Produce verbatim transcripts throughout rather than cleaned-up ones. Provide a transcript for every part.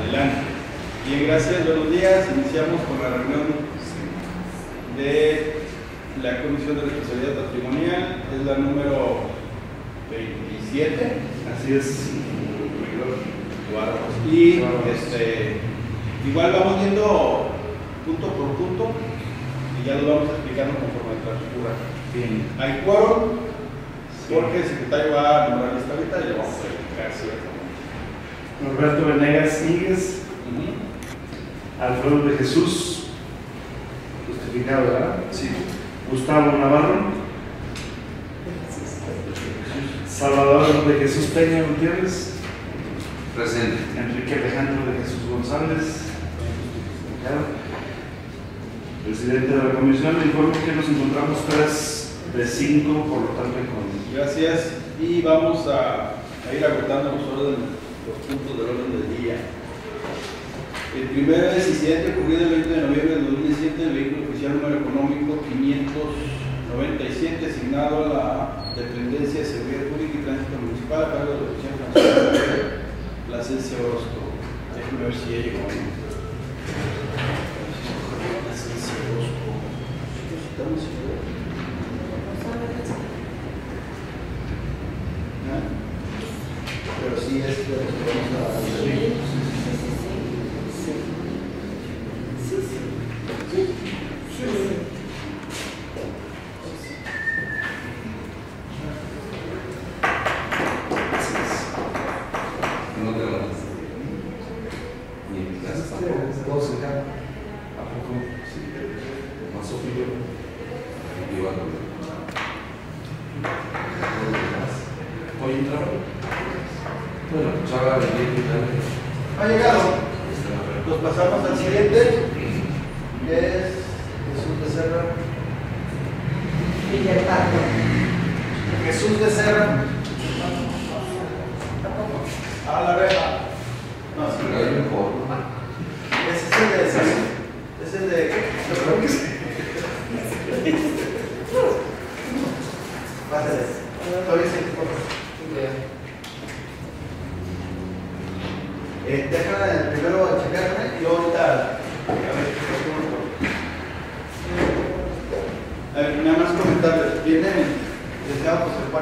Adelante. Bien, gracias, buenos días. Iniciamos con la reunión de la Comisión de Responsabilidad Patrimonial, es la número veintisiete. Así es. Y este, igual vamos viendo punto por punto y ya lo vamos explicando conforme transcurra. Bien. Hay quórum, porque el secretario va a nombrar esta ahorita y le vamos a explicar, ¿cierto? Norberto Venegas Íñiguez, uh-huh. Alfredo de Jesús, justificado, ¿verdad? Sí. Gustavo Navarro, Salvador de Jesús Peña Gutiérrez, presente. Enrique Alejandro de Jesús González, presidente de la comisión. Le informo que nos encontramos tres de cinco, por lo tanto, con. Gracias. Y vamos a, a ir agotando los, orden, los puntos del orden del día. El primero es incidente ocurrido el veinte de noviembre de dos mil diecisiete en el vehículo oficial número económico quinientos noventa y siete, asignado a la Dependencia de Seguridad Pública y Tránsito Municipal a cargo de la Oficina Nacional Plasencia Orozco. Déjenme ver si ya llegó. Plasencia Orozco. ¿Estamos seguros? Pero sí es de los que vamos a hacer. No te lo ni en mi casa tampoco. Todos en casa. ¿A poco? Sí. Más Sofía. Igual. Hoy entraba. Bueno, Chava, venir y tal. Ha llegado. Nos pasamos al siguiente, que es Jesús Becerra. Villalpando. Jesús Becerra. A la reja. No, sí. Pero hay mejor. Ese es el de. Ese es el de. Pásale. Todavía sí. Eh, déjame primero checarme y luego ahorita. A ver, a ver, nada más comentarles. Viene el licenciado José Juan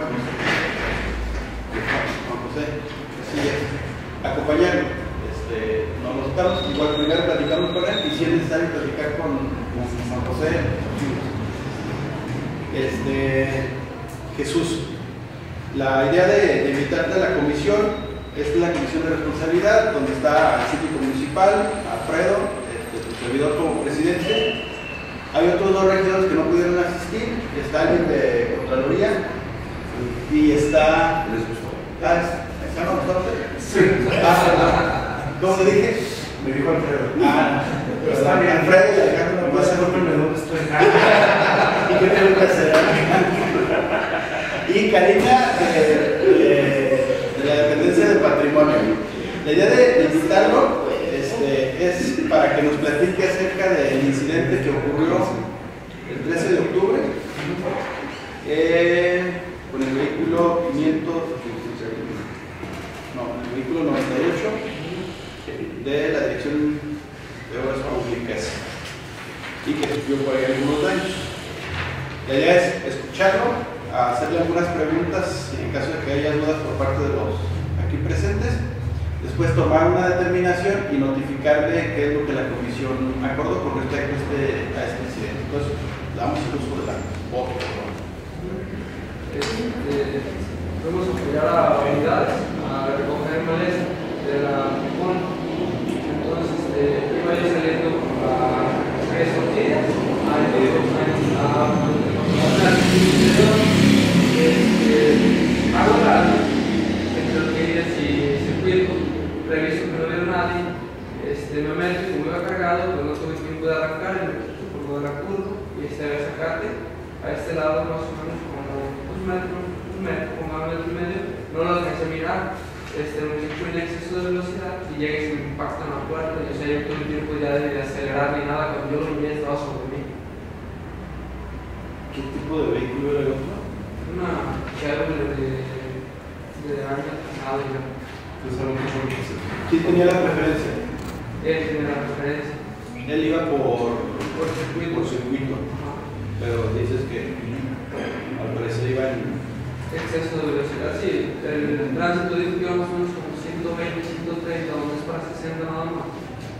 Juan José, sí, acompañarlo. Este, nos lo estamos, igual primero platicamos con él y si es necesario platicar con, con Juan José. Este, Jesús, la idea de, de invitarte a la comisión. Esta es la comisión de responsabilidad, donde está el síndico municipal, Alfredo, este, tu servidor como presidente. Hay otros dos regidores que no pudieron asistir, está alguien de Contraloría y está. ¿Les gustó? Ah, ¿está no gustó? Sí. Ah, ¿cómo le dije? Me dijo Alfredo. Ah, pero está bien. Alfredo y Alejandro no Va a ser pueden. un dónde estoy. ¿Y qué tengo que hacer? Y Karina, eh, eh, de la Dependencia del Patrimonio. La idea de, de invitarlo este, es para que nos platique acerca del incidente que ocurrió el trece de octubre eh, con el vehículo quinientos, no, el vehículo noventa y ocho de la Dirección de Obras Públicas y que sufrió por ahí algunos daños. La idea es escucharlo, hacerle algunas preguntas en caso de que haya dudas por parte de los aquí presentes, después tomar una determinación y notificarle qué es lo que la comisión acordó con respecto a este, a este incidente. Entonces, damos el uso de la voz. Este, fuimos a apoyar a unidades a recoger maleza de la Picón. Entonces, este, iba yo saliendo por la calle Sortilla a hago la entre los que y circuito, reviso que no hubiera nadie, este, me meto y como iba cargado, pues no tuve tiempo de arrancar y me puse por lo de la curva y este había sacarte a este lado más o menos como un metro, un metro, como un metro y medio, no lo alcancé a mirar, este, me hecho en exceso de velocidad y llega y se me impacta en la puerta y o sea, yo tuve tiempo ya de acelerar ni nada, cuando yo lo miré estaba sobre mí. ¿Qué tipo de vehículo era el otro? Una Chevrolet de, de año pasado ya. ¿Quién tenía la preferencia? él tiene la preferencia. Él iba por, Por circuito. por circuito, Ajá. pero dices que al parecer iba en... Exceso de velocidad, sí. El tránsito dijo que íbamos unos como ciento veinte, ciento treinta, donde es para sesenta nada más.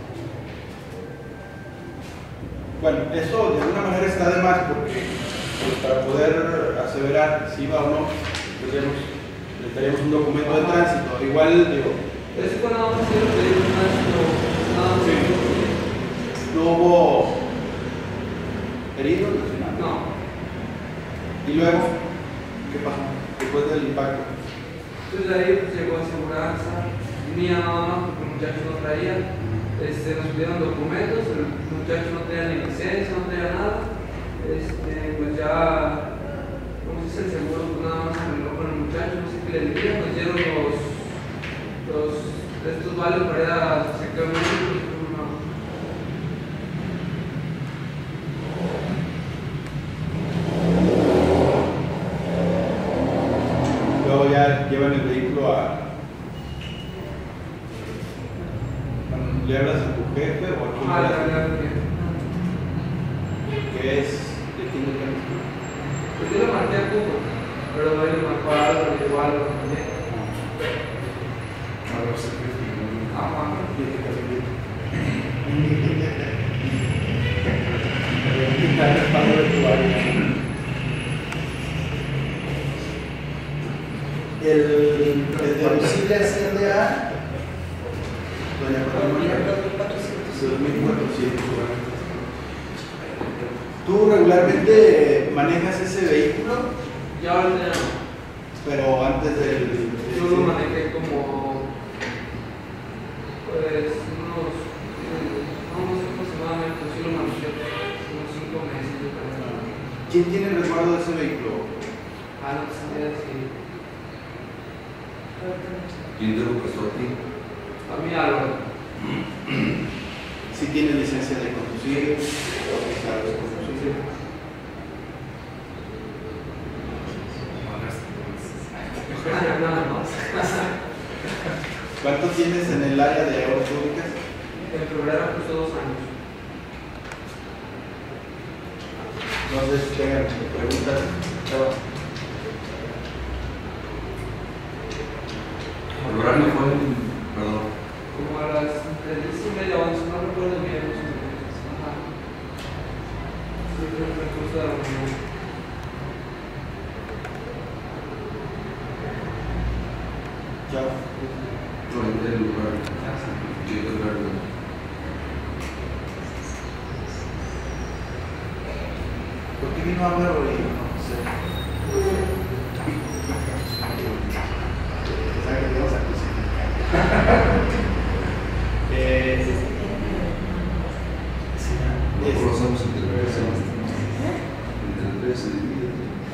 Bueno, eso de alguna manera está de más porque pues, para poder aseverar si iba o no, pues, ya nos- necesitaríamos un documento de tránsito. Igual, digo, Eso fue nada más que pedir un tránsito, nada más. Sí. no hubo heridos, nada. No. Y luego, ¿qué pasó? Después del impacto. Entonces de ahí pues, llegó aseguranza, mía nada más porque el muchacho no traía. Este, nos pidieron documentos, el muchacho no tenía ni licencia, no tenía nada. Este, pues ya, ¿cómo se dice el seguro? Pues nada más se arregló con el muchacho, no sé qué le diría, nos dieron los, los, estos vales para ir a sacar un no. Luego ya llevan el vehículo a... Bueno, ¿le hablas a tu jefe o a quién Ah, le la hablas? verdad que. ¿Qué es? ¿De quién depende? Pues yo le marqué a Cuba, pero él le marcó a algo, le llevó algo también. Algo se critica. Ajá. El, el deducible asciende a doña Patricia, dos mil cuatrocientos. ¿Tú regularmente manejas ese vehículo? Ya ahorita ya no. Pero antes del... Yo lo manejé como, pues, unos, eh, no, no sé aproximadamente, pero sí lo manejé unos cinco meses, yo creo. ¿Quién tiene el resguardo de ese vehículo? Ah, no sé si. ¿Quién te lo prestó a ti? A mí algo. Si tiene licencia de conducir, o si sabes conducir. Nada más. ¿Cuánto tienes en el área de obras públicas? En febrero justo dos años. No sé si tengan preguntas. El horario fue, perdón, Como a las entre diez y media once, no recuerdo bien. Más o menos. Ajá. Sí, creo que me gusta la reunión. Chao. durante el lugar. Sí, el lugar. ¿Por qué vino a hablar hoy? No sé. ¿Sabes que tenemos aquí? Eh, No conocemos entre tres. Entre tres se divide.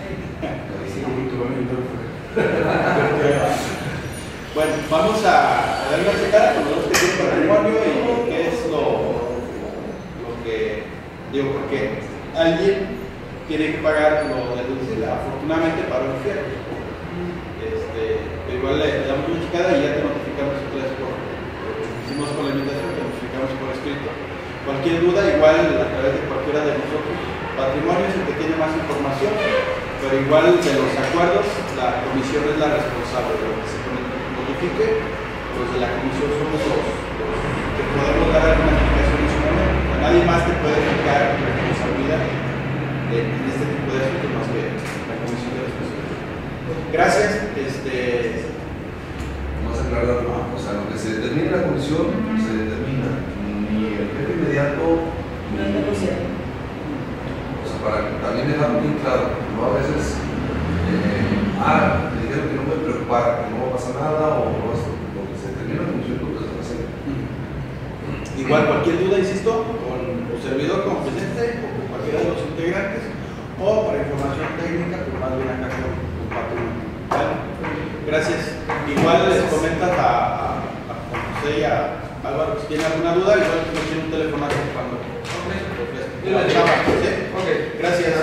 Bueno, vamos a, a dar una checada con los que tienen patrimonio y qué es lo, lo que digo, porque alguien tiene que pagar lo deducible. Afortunadamente para un fiel. Este, igual le, le damos una checada y ya te notificamos otra vez por, por hicimos con la invitación, te notificamos por escrito. Cualquier duda, igual a través de cualquiera de nosotros. Patrimonio es el que tiene más información, pero igual de los acuerdos, la comisión es la responsable de lo que se notifique. Los de la comisión somos los, los que podemos dar alguna explicación en su momento. Nadie más te puede fijar responsabilidad en, en este tipo de asuntos más que la comisión de responsabilidad. Gracias. Este, Vamos a aclarar, o sea, lo que se determina en la comisión se determina. Ni el jefe inmediato, ni o sea, para también dejar muy claro, ¿no? A veces, eh, ah, me dijeron que no me preocupara, que no va a pasar nada, o no, lo que se determina en la comisión, lo que se va a hacer. igual cualquier duda, insisto, con tu servidor como presidente o con cualquiera de los integrantes, o para información técnica, pues más bien acá con tu patrón. ¿Vale? Gracias. Igual les comentas a, a, a José y a Álvaro si tienen alguna duda, igual que nos tiene un teléfono cuando Yo la chava, digo. ¿sí? Ok. Gracias.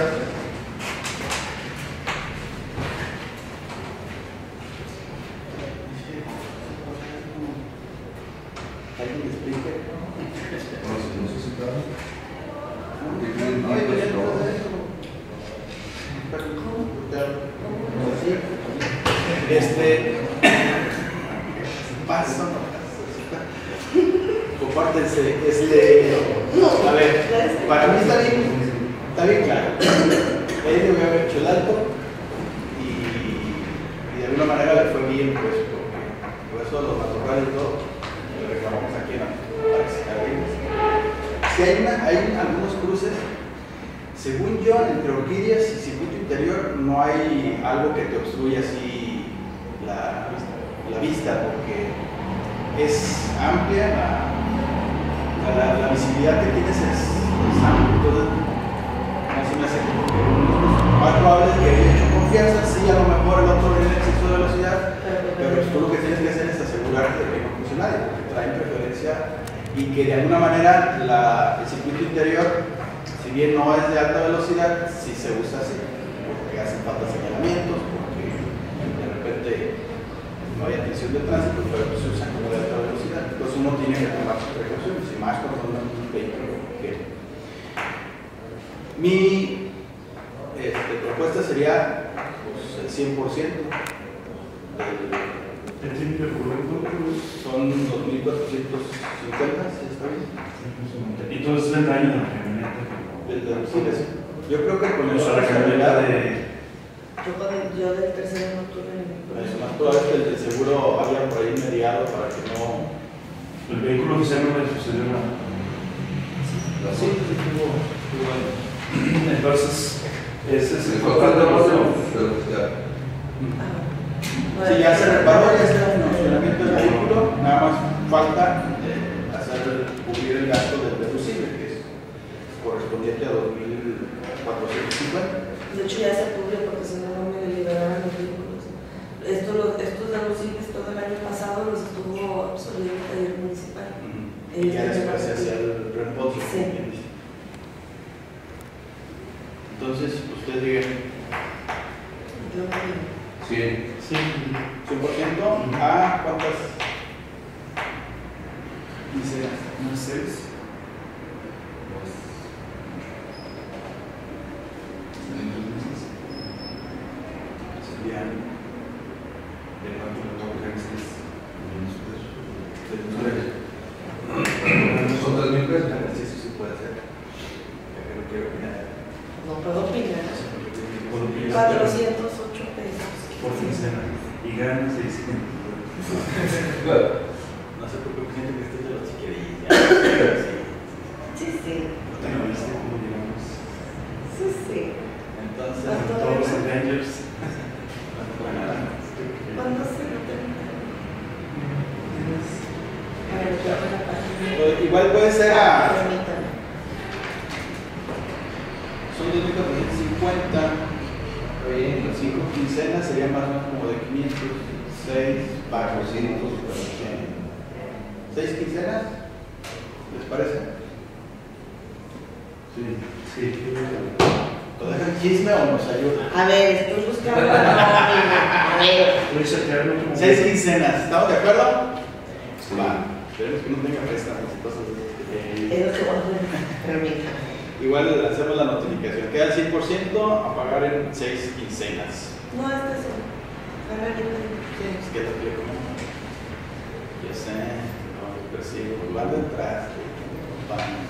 ¿Alguien le explique? No sé, no sé si está. No, no, no, este paso compártense, este a ver, para mí está bien, está bien claro. Ahí le voy a haber hecho el alto y, y de alguna manera le fue bien, pues, porque por eso los matorrales y todo le reclamamos aquí en la si hay, una, hay algunos cruces, según yo, entre orquídeas y circuito interior no hay algo que te obstruya así la, la vista, porque es amplia, la, la, la visibilidad que tienes es, es amplia, entonces no se me hace como que lo más probable es que haya hecho confianza, sí, a lo mejor el otro viene en exceso de velocidad, pero tú lo que tienes que hacer es asegurarte de que no funcione, porque traen preferencia y que de alguna manera la, el circuito interior, si bien no es de alta velocidad, sí se usa así, porque hacen falta señalamientos, porque de repente no hay atención de tránsito, pero se usan como de alta velocidad. Entonces uno tiene que tomar sus precauciones, y más cuando anda en un vehículo ligero. Mi este, propuesta sería pues, el cien por ciento del ¿El tiempo de currículum? son dos mil cuatrocientos cincuenta, ¿sí está bien? Y todo es el daño de la camioneta. Del deducible, yo creo que con O sea, la camioneta de... Yo, con el, yo del tercero no tuve ningún Es más probable que el del seguro haya por ahí mediado para que no... El vehículo oficial no le sucedió nada. Sí, sí, estuvo estuvo bueno. Entonces, ese es el El total de contrato los de velocidad. Si ya se reparó, ya está en funcionamiento del vehículo, nada más falta eh, hacer cubrir el gasto del deducible, que es correspondiente a dos mil cuatrocientos cincuenta. De hecho ya se cubrió porque si no, no me liberaban los vehículos. Esto, los, estos deducibles todo el año pasado los estuvo absorbiendo el taller municipal. Y ya después se hacía el reembolso. Sí. Entonces, ustedes digan Yo no digo. Sí. sí, cien por ciento a cuántas. Dice, no sé. Serían De cuánto le toca este. Son tres mil pesos. Sí, eso sí puede ser. Ya que no quiero opinar. No puedo opinar. Por día, cuatrocientos ocho pesos. por quincena. Y gana seiscientos. No sé por qué gente que esté de los chiquerillas. Sí, sí. ¿No viste cómo llegamos? Sí, sí. Entonces, Todos los Avengers. ¿Cuándo se lo termina? A ver, yo hago la página. pues, igual puede ser a. Permítame. Son dos mil cuatrocientos cincuenta. Las cinco quincenas serían más o menos como de quinientos. seis pagos. ¿Seis quincenas? ¿Les parece? Sí, sí. ¿Lo dejan chisme o nos ayuda? A ver, estoy buscando la nómina. A ver. Voy a sacar el otro. Seis quincenas, ¿estamos de acuerdo? Sí. Va. Esperemos que no tenga préstamos y cosas de este. Es lo que voy a hacer. Permítame. Igual hacemos la notificación. Queda el cien por ciento a pagar en seis quincenas. No, este es el. Ahora yo Sí, es que te explico. Yo sé, no lo persigo. Van detrás. Van.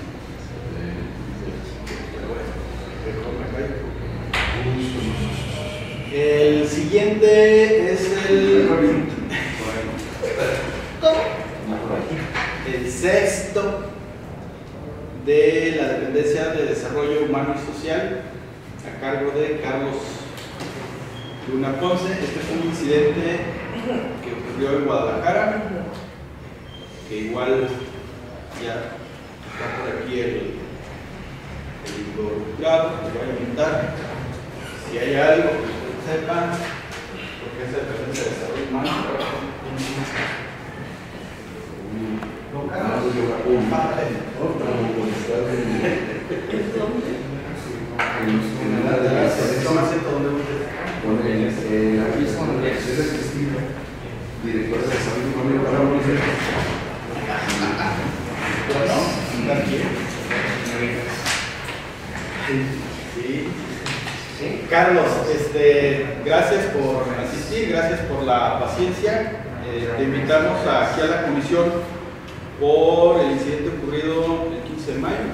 Pero bueno, mejor me callo. El siguiente es el. ¿Cómo? El sexto de la Dependencia de Desarrollo Humano y Social, a cargo de Carlos Luna Ponce. Este fue un incidente que ocurrió en Guadalajara, que igual ya está por aquí el, el involucrado, que voy a invitar. Si hay algo que ustedes sepan, porque es la Dependencia de Desarrollo Humano. No, Carlos, yo compadre. Otra oportunidad ¿Es dónde? Toma asiento donde usted. aquí son las Cristina, directora de salud, Carlos, este, gracias por asistir, gracias por la paciencia. Eh, te invitamos aquí a la comisión por el incidente ocurrido el quince de mayo.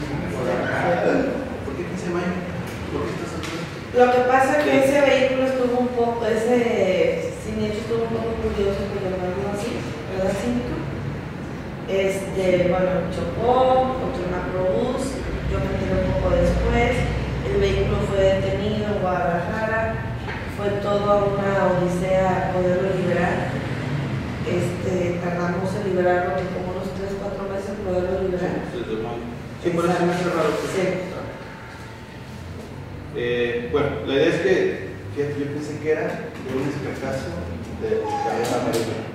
¿Por qué quince de mayo? ¿Por qué estás aquí? Lo que pasa es que ese vehículo estuvo un poco, ese siniestro estuvo un poco curioso, por llamarlo así, ¿verdad, síndico? Este, bueno, chocó contra un macrobús, yo me enteré un poco después, el vehículo fue detenido en Guadalajara, fue toda una odisea poderlo liberar. Este, tardamos en liberarlo como unos tres o cuatro meses en poderlo liberar. Sí, por eso me hace raro. Sí. Eh, bueno, la idea es que, fíjate, yo pensé que era de un escacazo de cadena amarilla.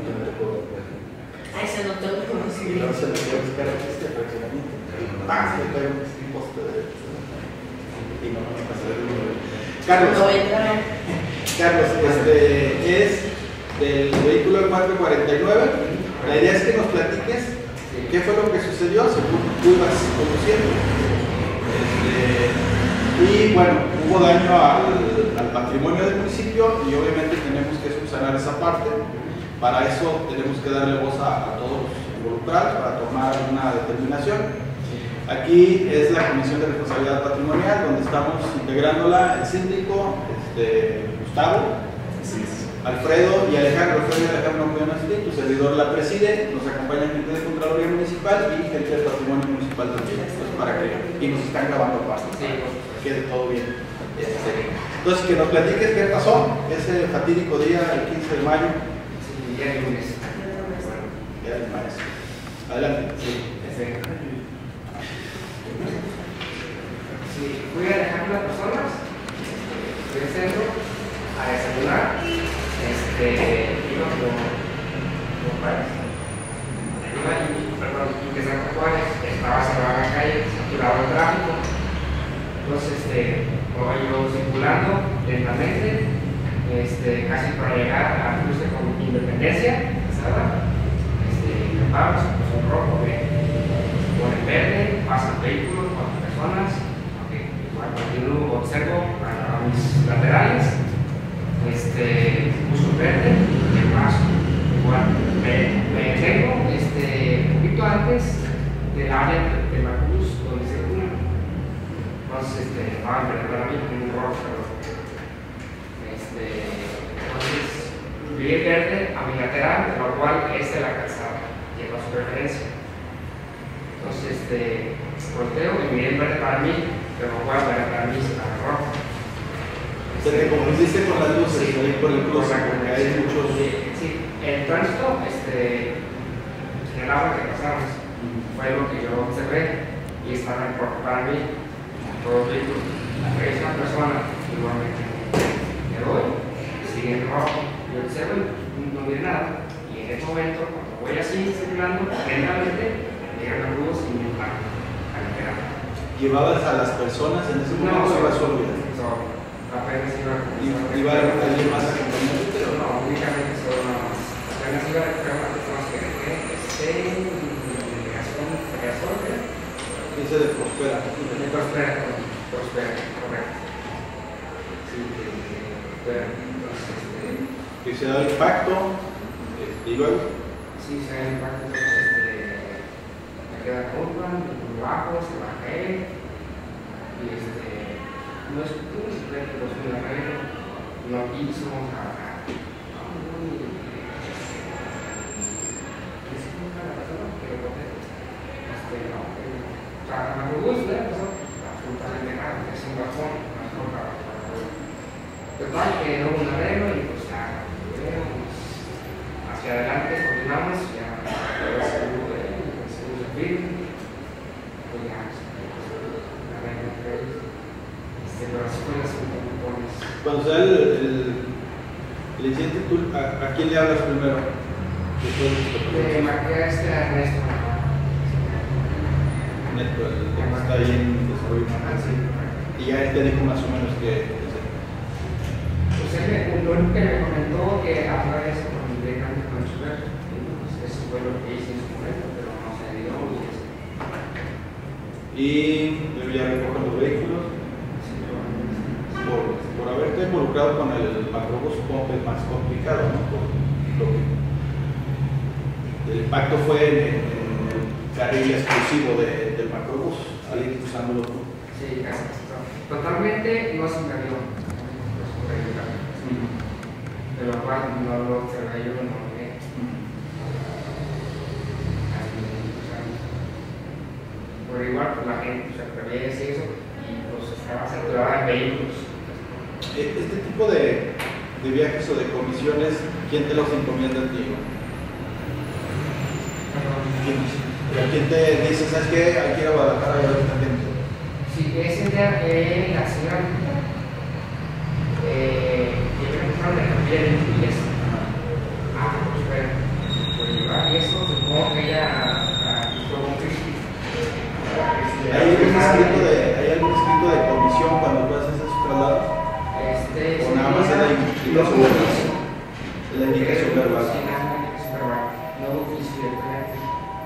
Ay, se notó el Y conocimiento. luego se le dio a buscar este fraccionamiento. Ah, se le cae un poste de. Y no, no pasa el número. Carlos, noventa. Carlos, este es del vehículo cuatro cuarenta y nueve. La idea es que nos platiques qué fue lo que sucedió según tú ibas conduciendo. Este, y bueno, hubo daño al, al patrimonio del municipio y obviamente tenemos que subsanar esa parte. Para eso tenemos que darle voz a, a todos los involucrados para tomar una determinación. Aquí es la Comisión de Responsabilidad Patrimonial, donde estamos integrándola el síndico, este, Gustavo, Alfredo y Alejandro. Alfredo y Alejandro no pueden asistir, tu servidor la preside, nos acompaña gente de Contraloría Municipal y gente del Patrimonio Municipal también, pues, para que, y nos están grabando aparte, para que quede todo bien. Este, entonces, que nos platiques qué pasó ese fatídico día, el quince de mayo. Sí, día lunes. Día del maestro. Adelante. Sí, perfecto. Sí, fui a dejar a las personas, fui al centro a desayunar, este, iba con los padres, iba y, perdón, y que San Juárez estaba cerrada la calle, saturado el tráfico, entonces, este, iba yo circulando lentamente, este, casi para llegar a cruce con Independencia, ¿sabes? Este, me paro, se puso en rojo, ve, con el verde, pasan vehículos, cuatro personas. Continúo, observo a, a mis laterales, este, puso verde y el paso. Igual, me, me detengo este, un poquito antes del área de, de la cruz donde se une. Entonces, este, va a ver para mí como un rojo. Este, entonces, vi el verde a mi lateral, de lo cual es de la calzada, lleva su preferencia. Entonces, este, volteo y miré el verde para mí. Pero voy a ver la lista roja. Se te confundiste con las luces, sí, ahí por el cruce, porque hay muchos. Sí, sí, el tránsito, este, en el agua que pasamos, fue lo que yo observé y estaba en rojo para mí, todo el vehículo. Es una persona, igualmente, me doy, sigue en rojo, yo observo y no vi nada. Y en ese momento, cuando voy así circulando, lentamente, llegan las luces y me impactan a la pegada. ¿Llevabas a las personas en ese momento o ibas solo? Solo. Apenas iba a... ¿Iba alguien más acompañándote o no? No, únicamente solo nada más. Apenas iba a recoger las personas que dejé. Este... Delegación... Delegación... Dice de Prospera. De Prospera, Prospera, correcto. Sí, de Prospera. Entonces, este... Que se da el impacto y luego. Sí, se da el impacto, entonces, este... Me queda culpa, me bajo, se va a caer. Y este... No es un bicicleta, no es un arreglo, no quiso trabajar. No, no, ni. Es como la persona que lo coge. Este, no. O sea, me gusta, la persona, absolutamente nada, es un bajón, no es por trabajo. Total, que no hubo un arreglo y pues ya, hacia adelante continuamos, ya, el seguro de el seguro de firme, pues ya, arreglo entre ellos. Cuando se da el, el, el incidente, ¿tú, a, ¿a quién le hablas primero? Le marqué a este Ernesto. Ernesto, el que está ahí en desarrollo. Ah, sí. Y ya él te dijo más o menos que. Pues él me, lo único que me comentó que habla de eso con directamente con el super. Pues eso fue lo que hice en su momento, pero no se dio y eso. Y luego ya recogen los vehículos. Por involucrado con el macrobús, supongo que es más complicado, ¿no? Por lo que el impacto fue en, en el carril exclusivo de, del macrobús, al ir cruzándolo tú. Sí, casi. Totalmente no se me dio. De lo cual no lo observé yo, no lo vi. Por igual, pues la gente se prevé eso y pues estaba saturada en vehículos. Este tipo de, de viajes o de comisiones, ¿quién te los encomienda a ti? ¿Quién, ¿Quién te dice, sabes qué? Hay que ir a Guadalajara a ver a esta gente? Sí, ese día eh, la señora eh, que me empezaron a cambiar de inglés. Ah, pues pero por llevar eso, supongo que ella tuvo un crisis. ¿Hay algún escrito de, ¿Hay algún escrito de comisión cuando tú haces esos traslados? Este, ¿O nada más es la indicación verbal? La indicación verbal. Sí, nada más la indicación verbal. No hubo crisis directamente.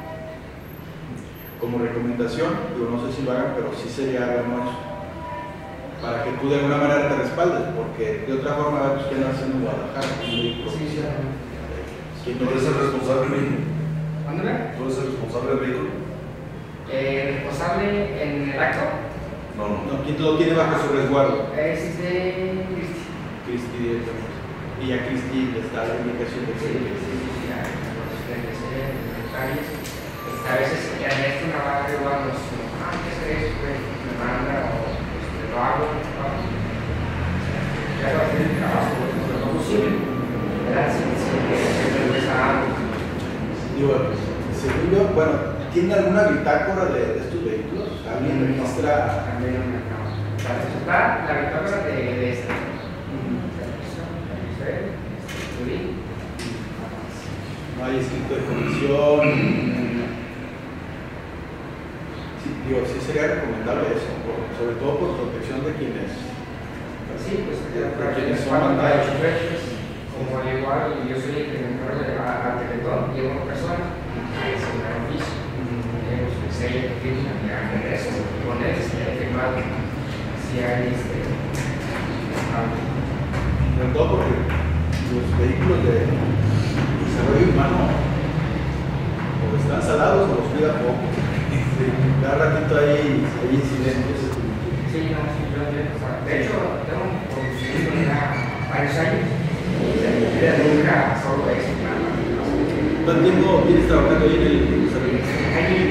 Como recomendación, yo no sé si lo hagan, pero sí sería bueno eso, para que tú de alguna manera te respaldes, porque de otra forma pues, ¿qué andas haciendo en Guadalajara? Sí, sí. ¿Quién ¿Tú te eres dice el responsable del vehículo? ¿Mándame? ¿Tú eres el responsable del vehículo? Eh, responsable en el acto No, no. No, ¿quién te lo tiene bajo su resguardo? es de Cristi. Cristi directamente. Y ya Cristi le está la indicación de Sí, sí, que sí, sí, ya, los detalles. A veces ya esto me va a arribar los, ah, ¿qué es eso? Me manda o este, lo hago, lo hago. Ya lo hace el trabajo, lo posible. ¿Verdad? Si se empieza algo. digo, según yo, bueno, ¿tiene alguna bitácora de, de estos vehículos? ¿Alguien registra? También no me acabo. Está la bitácora de, de esta. No hay escrito de comisión. Sí, digo, sí sería recomendable eso, por- sobre todo por protección de quienes. Sí, pues ¿De para quiénes quienes son son mandados? como al igual yo soy el que me encargo de al Teletón, llevo una persona a ese gran oficio. Tenemos que sello que firma y hagan eso, con él se ha firmado si hay este algo. Sobre todo porque los vehículos de desarrollo humano o están salados o los cuida poco. Cada ratito hay, hay incidentes. Sí, no, sí, yo, yo, o sea, de hecho, tengo conducido ya varios años y nunca solo eso, nada más. ¿Cuánto tiempo tienes trabajando ahí en el desarrollo? Año.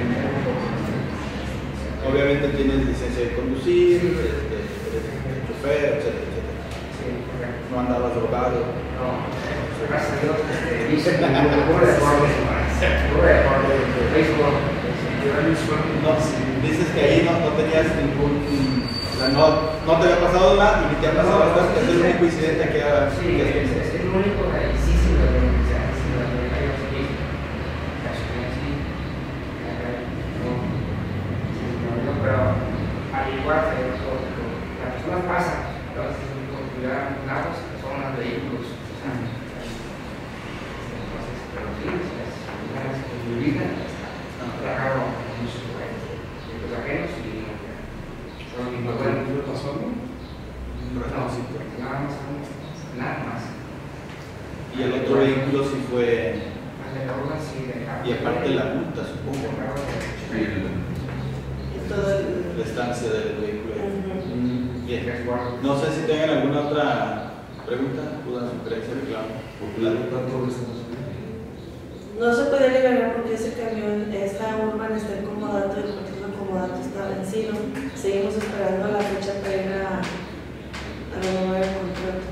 Obviamente tienes licencia de conducir, este, eres chofer, etcétera, etcétera. Sí, correcto. No andabas drogado. No, gracias a Dios, este, hice un deporte, un deporte de béisbol. No, dices que ahí no, no tenías ningún. O sea, no, no te había pasado nada y ni te ha pasado nada. Es el único incidente que ha. Sí, es, es el único que sí, sí, lo tengo que hacer. Sí, lo tengo que hacer. Sí, no, no, pero al igual que las personas pasan, entonces, con cuidar lagos, personas, vehículos, o sea, entonces, pero sí, es una vez que mi vida, trabajaron muchos vehículos ajenos y son muy buenos. ¿Qué pasó? Un reconocimiento. Nada más, nada más. Y el otro vehículo sí fue. Y aparte la multa, supongo. Sí, el- Todo el... La estancia del vehículo. Ujú. Bien. No sé si tengan alguna otra pregunta, duda, sugerencia, reclamo. popular, tanto de estas- No se puede liberar porque ese camión, esta urban está en comodato y el contrato de comodato está vencido. Seguimos esperando la fecha para ir a, a renovar el contrato.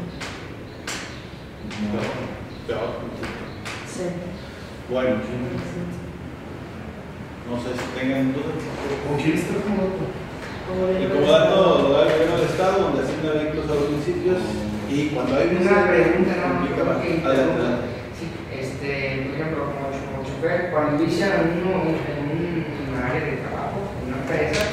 Peor, peor. Sí. Bueno, no sé si tengan dudas. ¿Con quién está el comodato? Como El digo, comodato lo da el gobierno del estado, donde asigna vehículos a los municipios y cuando hay Una pregunta, no, complica más. que Adelante, adelante. sí, este, por ejemplo, como, como chofer, cuando inicia uno en un área de trabajo, en una empresa,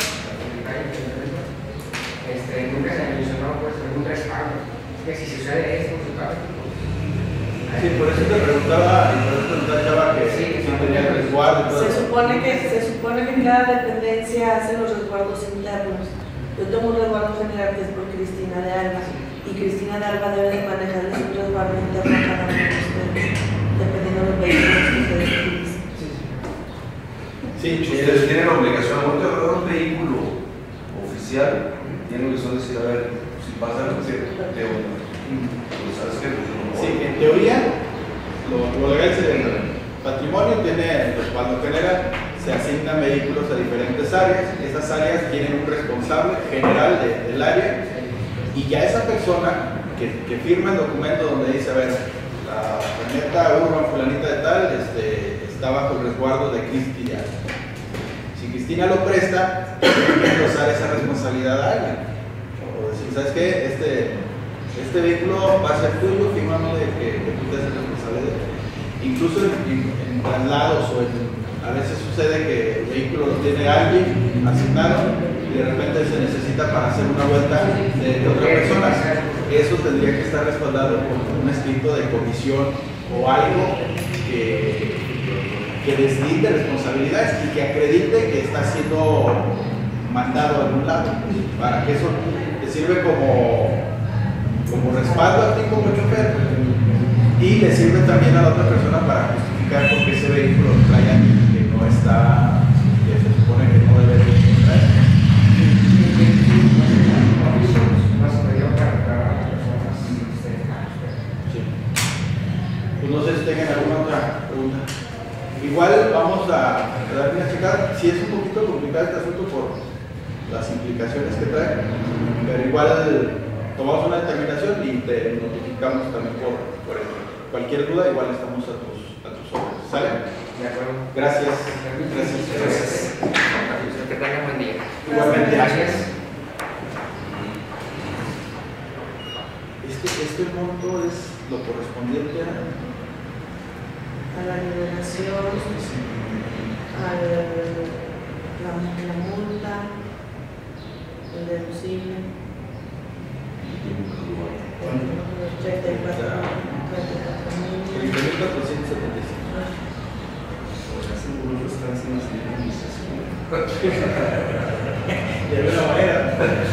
este, nunca se mencionó pues algún respaldo. Que si sucede esto, su caso, Sí, por eso te preguntaba, y por eso te preguntaba Chava que Sí, si tenía el resguardo y todo Se eso. supone que se supone que cada dependencia hace los resguardos internos. Yo tengo un resguardo general que es por Cristina de Alba. y Cristina de Alba debe de manejarles un resguardo interno a cada uno de ustedes, dependiendo de los vehículos que ustedes utilicen. Sí, Ustedes tienen la obligación, ahorita de agarrar un vehículo oficial, tienen la obligación de decir, a ver, si pasa algo, ¿qué onda? Pues, ¿sabes qué? Pues, no, sí, en teoría, lo, lo legal es el patrimonio tiene, pues, cuando genera, se asignan vehículos a diferentes áreas. Esas áreas tienen un responsable general de, del área, y ya esa persona que, que firma el documento donde dice, a ver, la camioneta Urban fulanita de tal este, está bajo el resguardo de Cristina. Si Cristina lo presta, tiene que usar esa responsabilidad a alguien. O decir, ¿sabes qué? Este, este vehículo va a ser tuyo, fírmame de que, que tú te haces responsable de él. Incluso en, en, en traslados o en, a veces sucede que el vehículo lo tiene alguien asignado y de repente se necesita para hacer una vuelta de, de otra persona. Eso tendría que estar respaldado con un escrito de comisión o algo que, que deslinde responsabilidades y que acredite que está siendo mandado a algún lado, para que eso te sirve como, como respaldo a ti como chofer. Y le sirve también a la otra persona para justificar por qué ese vehículo trae alguien que no está, que se supone que no debe de traer. Sí. Pues no sé si tengan alguna otra pregunta. Igual vamos a dar una checada. Sí es un poquito complicado este asunto por las implicaciones que trae, pero igual tomamos una determinación y te notificamos también por, por eso. Cualquier duda, igual estamos a tus, a tus órdenes. ¿Sale? De acuerdo. Gracias. Gracias. Gracias. Que tengan buen día. Igualmente. Gracias. Este, este monto es lo correspondiente a, A la liberación, a la, la multa, el deducible. treinta y cuatro mil. treinta mil cuatrocientos setenta y cinco. De alguna manera.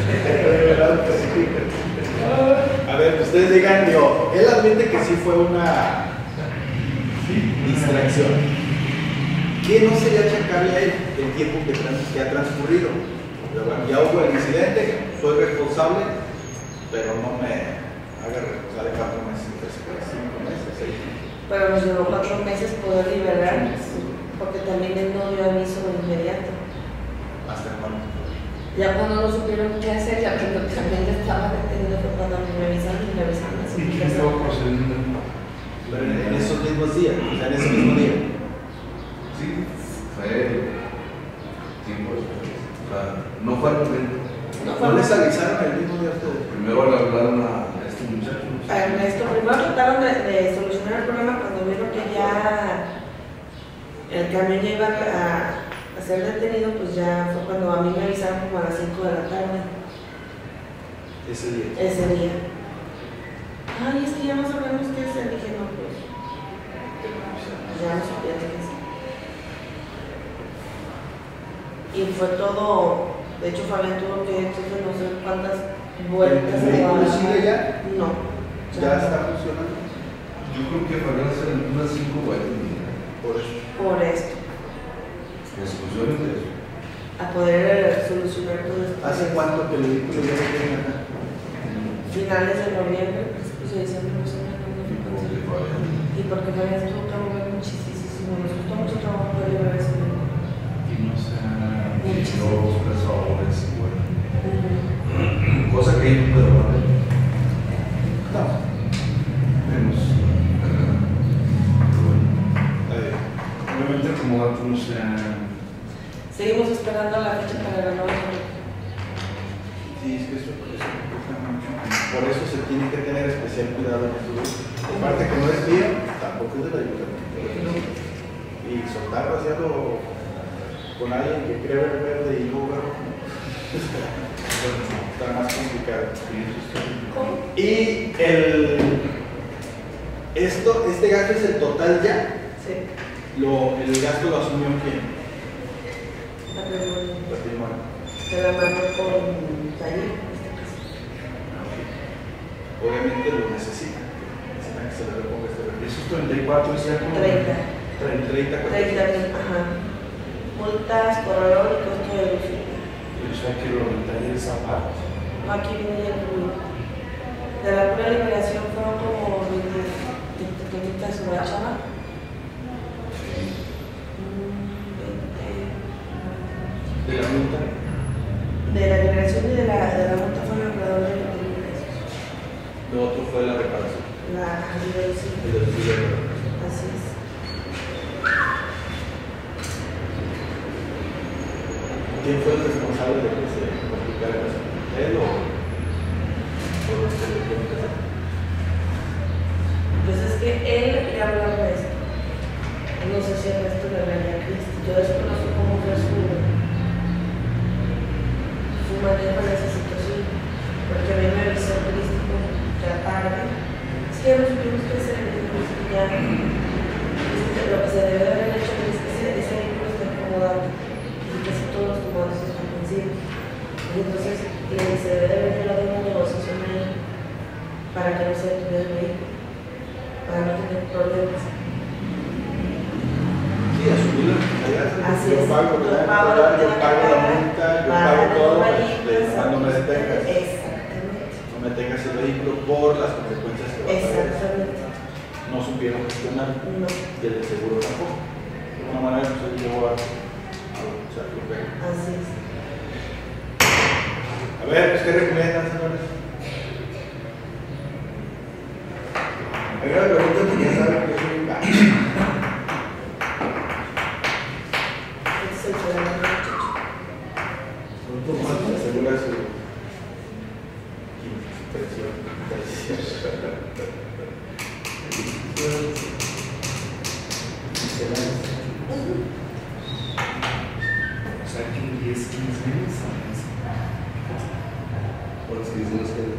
A ver, ustedes digan, digo, él admite que sí fue una distracción. ¿Qué no sería achacable a él el tiempo que, trans, que ha transcurrido? Pero bueno, ya hubo el incidente, soy responsable, pero no me haga responsable de cuatro meses, después, cinco meses, seis. Pero nos llevó cuatro meses poder liberar, porque también él no dio aviso de inmediato. ¿Hasta cuándo? Ya cuando no supieron qué hacer, ya cuando también ya estaba detenido fue cuando me avisaron y me avisaron así. ¿Y quién estaba procediendo? Pero en, en esos mismos días, o sea, en ese mismo día. sí, fue tiempo después. O sea, no fue al momento. No, ¿No les avisaron el mismo día a ustedes? Primero le hablaron a este muchacho. A Ernesto, primero trataron de, de solucionar el problema cuando vieron que ya el camión ya iba a, a ser detenido, pues ya fue cuando a mí me avisaron como a las cinco de la tarde, Ese día. ese día. Ay, es que ya no sabemos qué hacer. Dije, no, pues ya no supieron qué hacer. Y fue todo, de hecho Fabián tuvo que, entonces no sé cuántas vueltas. ¿El vehículo daba. sigue ya? No. ¿Ya está funcionando? Yo creo que Fabián hace unas cinco vueltas. Por eso. Por esto, Exclusiones de eso. a poder solucionar todo esto. ¿Hace cuánto que el vehículo ya no tiene acá? Finales de noviembre, principios de diciembre, no sé, no, no fue Como que consciente. Fabián. Y porque Fabián estuvo trabajando muchísimo, nos costó mucho trabajo poder llevar ese vehículo. Y no se ha Dos, tres horas, bueno. Ujú. Cosa que ellos pueden hacer. No. menos. Eh, Obviamente como dato no se ha... Seguimos esperando la fecha para renovar. Sí, es que eso, eso cuesta mucho. Por eso se tiene que tener especial cuidado en esto. Aparte que no es mío, tampoco es de la ayuntamiento. Y soltar, vaciarlo con alguien que cree ver verde y no ver está más complicado. ¿Cómo? Y el, esto, este gasto es el total ya. Sí, Lo, el gasto lo asumió quién? patrimonio. Patrimonio. De la mano con taller, en este caso. obviamente lo necesitan. Necesitan que se le reponga este registro. Esos treinta y cuatro decía como. treinta. treinta. treinta, treinta mil, ajá. Multas, corredor y costo de luz. O sea que lo aumentaría esa parte. No, aquí viene ya incluido. De la pura liberación fueron como veinte pesos la chava. De la multa. De la liberación y de la, de la multa fueron alrededor de veinte mil pesos. Lo otro fue la reparación. La liberación. El deducible de la reparación. Así es. ¿Quién fue el responsable de que se complicara eso? ¿Él o, o los que le tuvieron que hacer? Pues es que él le hablaba de esto. No sé si el resto le hablaría a Cristo. Yo desconozco cómo fue su, su manejo de esa situación. Porque a mí me avisó Cristo ya tarde. Es que ya no supimos qué hacer. Ya, lo que se debe de haber hecho es que ese, ese vehículo está acomodado. Y casi todos los tomados están vencidos. Y entonces eh, se debe de haber llevado una negociación ahí para que no se detuviera el vehículo, para no tener problemas. Sí, asumir la responsabilidad. Así yo es. pago, Yo yo pago pago, lo que yo tengo que pago la pagar, multa, yo para pago las todo, normalitas. este, no me detengas. Exactamente. No me tengas el vehículo por las consecuencias que va a traer. Exactamente. No supieron gestionar. No. Y el de seguro tampoco. De alguna manera, pues él llevó a, a o sea, lo pega. Así es. A ver, pues, ¿qué recomiendan, señores? Oiga, la pregunta que ya saben que soy un gacho. Este es el programa del muchacho. Asegura su presión, presión. O sea que en diez, quince meses. Por si dicen los que.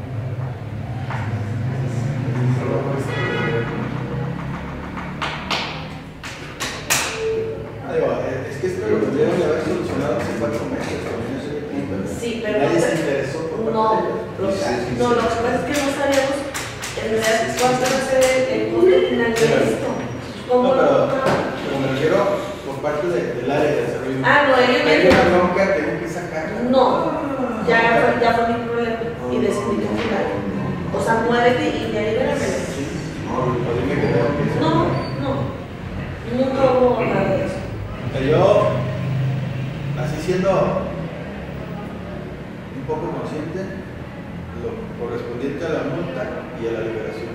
Ah, digo, es que esto lo tendríamos de haber solucionado hace cuatro meses. No sé qué punto. Sí, pero Nadie no- se interesó por parte No, de ellos. lo, Sí, sí, sí. no, lo que pasa es que no sabíamos en realidad cuánto va a ser el, el costo final de esto. ¿Cómo No, pero, lo pero me refiero por parte de, del área de desarrollo. Ah, no, ellos me Hay una dijeron. bronca, tengo que sacarla. No, ya fue, ya fue mi problema y decidí cancelar. O sea, muérete y ya libérame. Sí, no, o dime que tengo que hacer. No, no, nunca hubo nada de eso. O sea, yo, así siendo un poco consciente, lo correspondiente a la multa y a la liberación,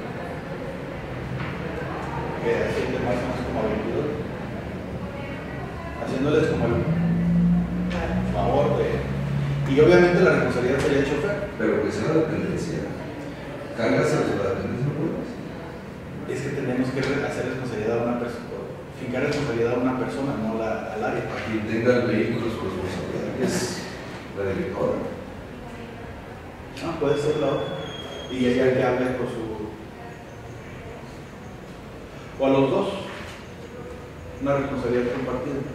que asciende más o menos como a veintidós, haciéndoles como el favor de. Y obviamente la responsabilidad sería el chofer. Pero que sea la dependencia. Cargas a la dependencia, no puedes. Es que tenemos que re- hacer responsabilidad a una persona, fincar responsabilidad a una persona, no la, al área. Para quien tenga el vehículo su responsabilidad, que es la directora. No, puede ser la otra. Y ella que hable por su. O a los dos. Una responsabilidad compartida.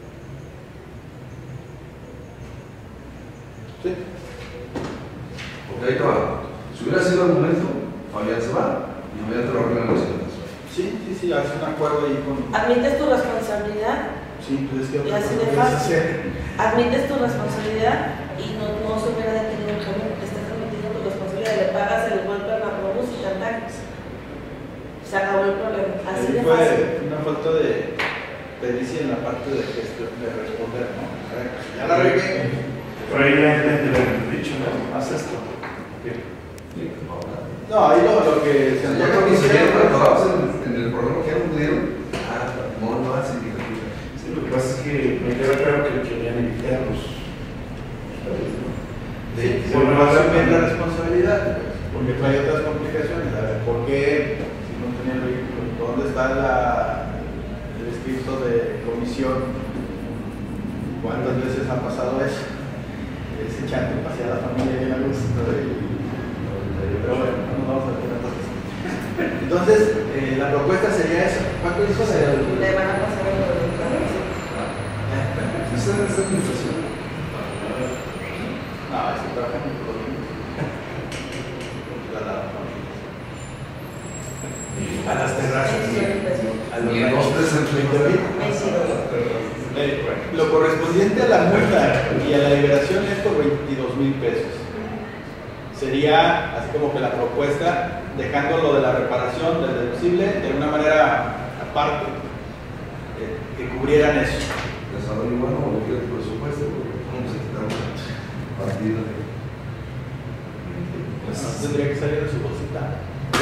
Sí. Porque ahí te va. Si hubiera sido el momento, Fabián se va y Fabián te lo arreglan los siguientes. Sí, sí, sí, hace un acuerdo ahí con. Admites tu responsabilidad, Sí, pues es que Y otra así cosa de puedes fácil. hacer. admites tu responsabilidad y no, no se hubiera detenido el camión. Estás admitiendo tu responsabilidad, le pagas el golpe al macrobús y te ataques. Se acabó el problema. Así Ahí de fue fácil. una falta de pericia en la parte de gestión, de responder, ¿no? A ver, ya la regué. Pero ahí la gente le han dicho, no, haz esto. No, ahí lo, lo que se Ya antoja cuando se que vieron sea- atorados en, en el programa que ya no pudieron, ah, no, no hacen ni captura. Sí, lo que pasa es que me queda claro que querían evitarlos. ¿Sabes? ¿No? Sí, Sí, por sí, no sí. asumir la responsabilidad, porque trae otras complicaciones. A ver, ¿por qué si no tenía el vehículo? ¿Dónde está la, el escrito de comisión? ¿Cuántas veces ha pasado eso? Es echando a pasear a la familia bien a gusto. ¿eh? Pero bueno, no nos vamos a meter en otras cosas. Entonces, eh, la propuesta sería esa. ¿Cuánto dijo de Le van a pasar el golpe. Esa es la administración. No, es que trabajan en el producto. La veinte mil. Eh, lo correspondiente a la multa y a la liberación es por veintidós mil pesos. Sería así como que la propuesta, dejando lo de la reparación del deducible de una manera aparte, eh, que cubrieran eso. Desarrollo bueno, o que el presupuesto, ¿cómo se quita partido? Pues tendría que salir de su bolsita.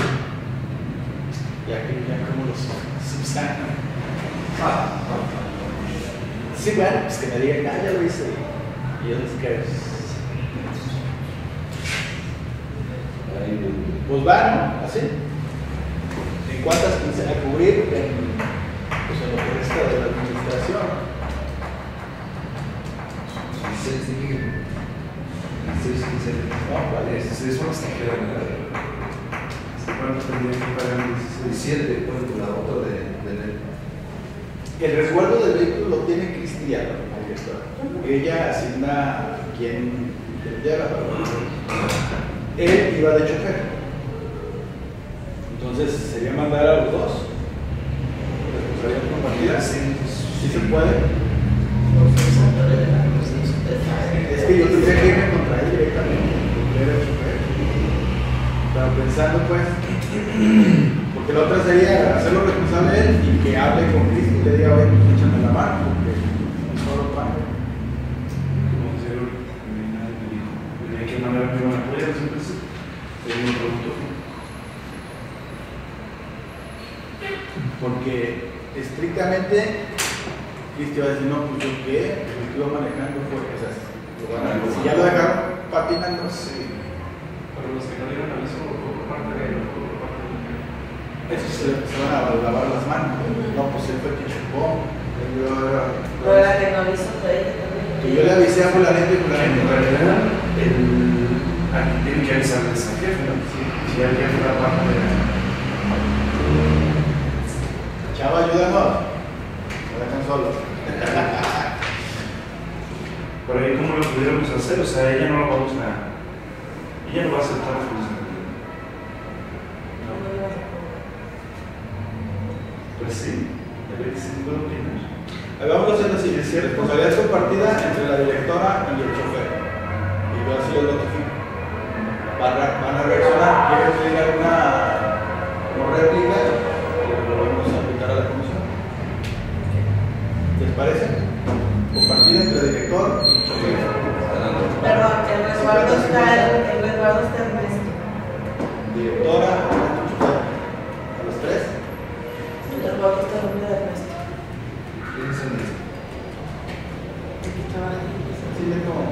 Ya que ya como los subsanan. Sí, bueno, pues que me digan, ah, ya lo hice. Y yo les quiero. Pues van, así. ¿En cuántas quince a cubrir? En, pues en lo que resta de la administración. dieciséis, dieciséis, quince. No, ¿cuál es? dieciséis son las que quedan, ¿verdad? ¿Cuánto tendrían que pagar en dieciséis? diecisiete, pues la otra de, de ley. El resguardo del vehículo lo tiene Cristiano, ella asigna a quien lleva. Él iba de chofer. Entonces sería mandar a los dos. Responsabilidad compartida. Sí, sí se puede. Es que yo tendría que irme contra él directamente, porque era chofer. Pero pensando pues, porque la otra sería hacerlo responsable él y que hable con Cristo y le diga, oye, pues échame la mano, porque solo pago. Como decía, ¿de qué manera me van a apoyar? Siempre es un producto. Porque estrictamente Cristo va a decir, no, pues yo qué, el que iba manejando fue, o sea, lo van a, si ya lo dejaron patinando, sí. Para los que no dieron aviso por parte de él o por parte de él. Eso se, se van a lavar las manos. No, pues él fue el que chocó. Yo, No era que no avisó de ella también. que yo le avisé a fulanito y En fulanito. realidad, el, aquí tiene que avisarles al jefe, ¿no? Si, si el jefe da parte de la... Chava, ayúdanos. Me dejan solos. Por ahí, ¿cómo lo pudiéramos hacer? O sea, ella no lo vamos a... Ella no va a aceptar la responsabilidad. Pues sí, a ver si puedo opinar. Ahí vamos a hacer así, es cierto. Responsabilidad compartida entre la directora y el chofer. Y yo así lo notifico. Van a, van a reaccionar. ¿Quieren pedir alguna como réplica? Lo vamos a aplicar a la comisión. ¿Les parece? Compartida entre el director y el chofer. Perdón, el resguardo está, el resguardo está en esto. Directora, chofer. ¿A los tres? El resguardo está en nombre de Ernesto. ¿Quién es el ministro? Aquí trabaja. Sí, le tomo.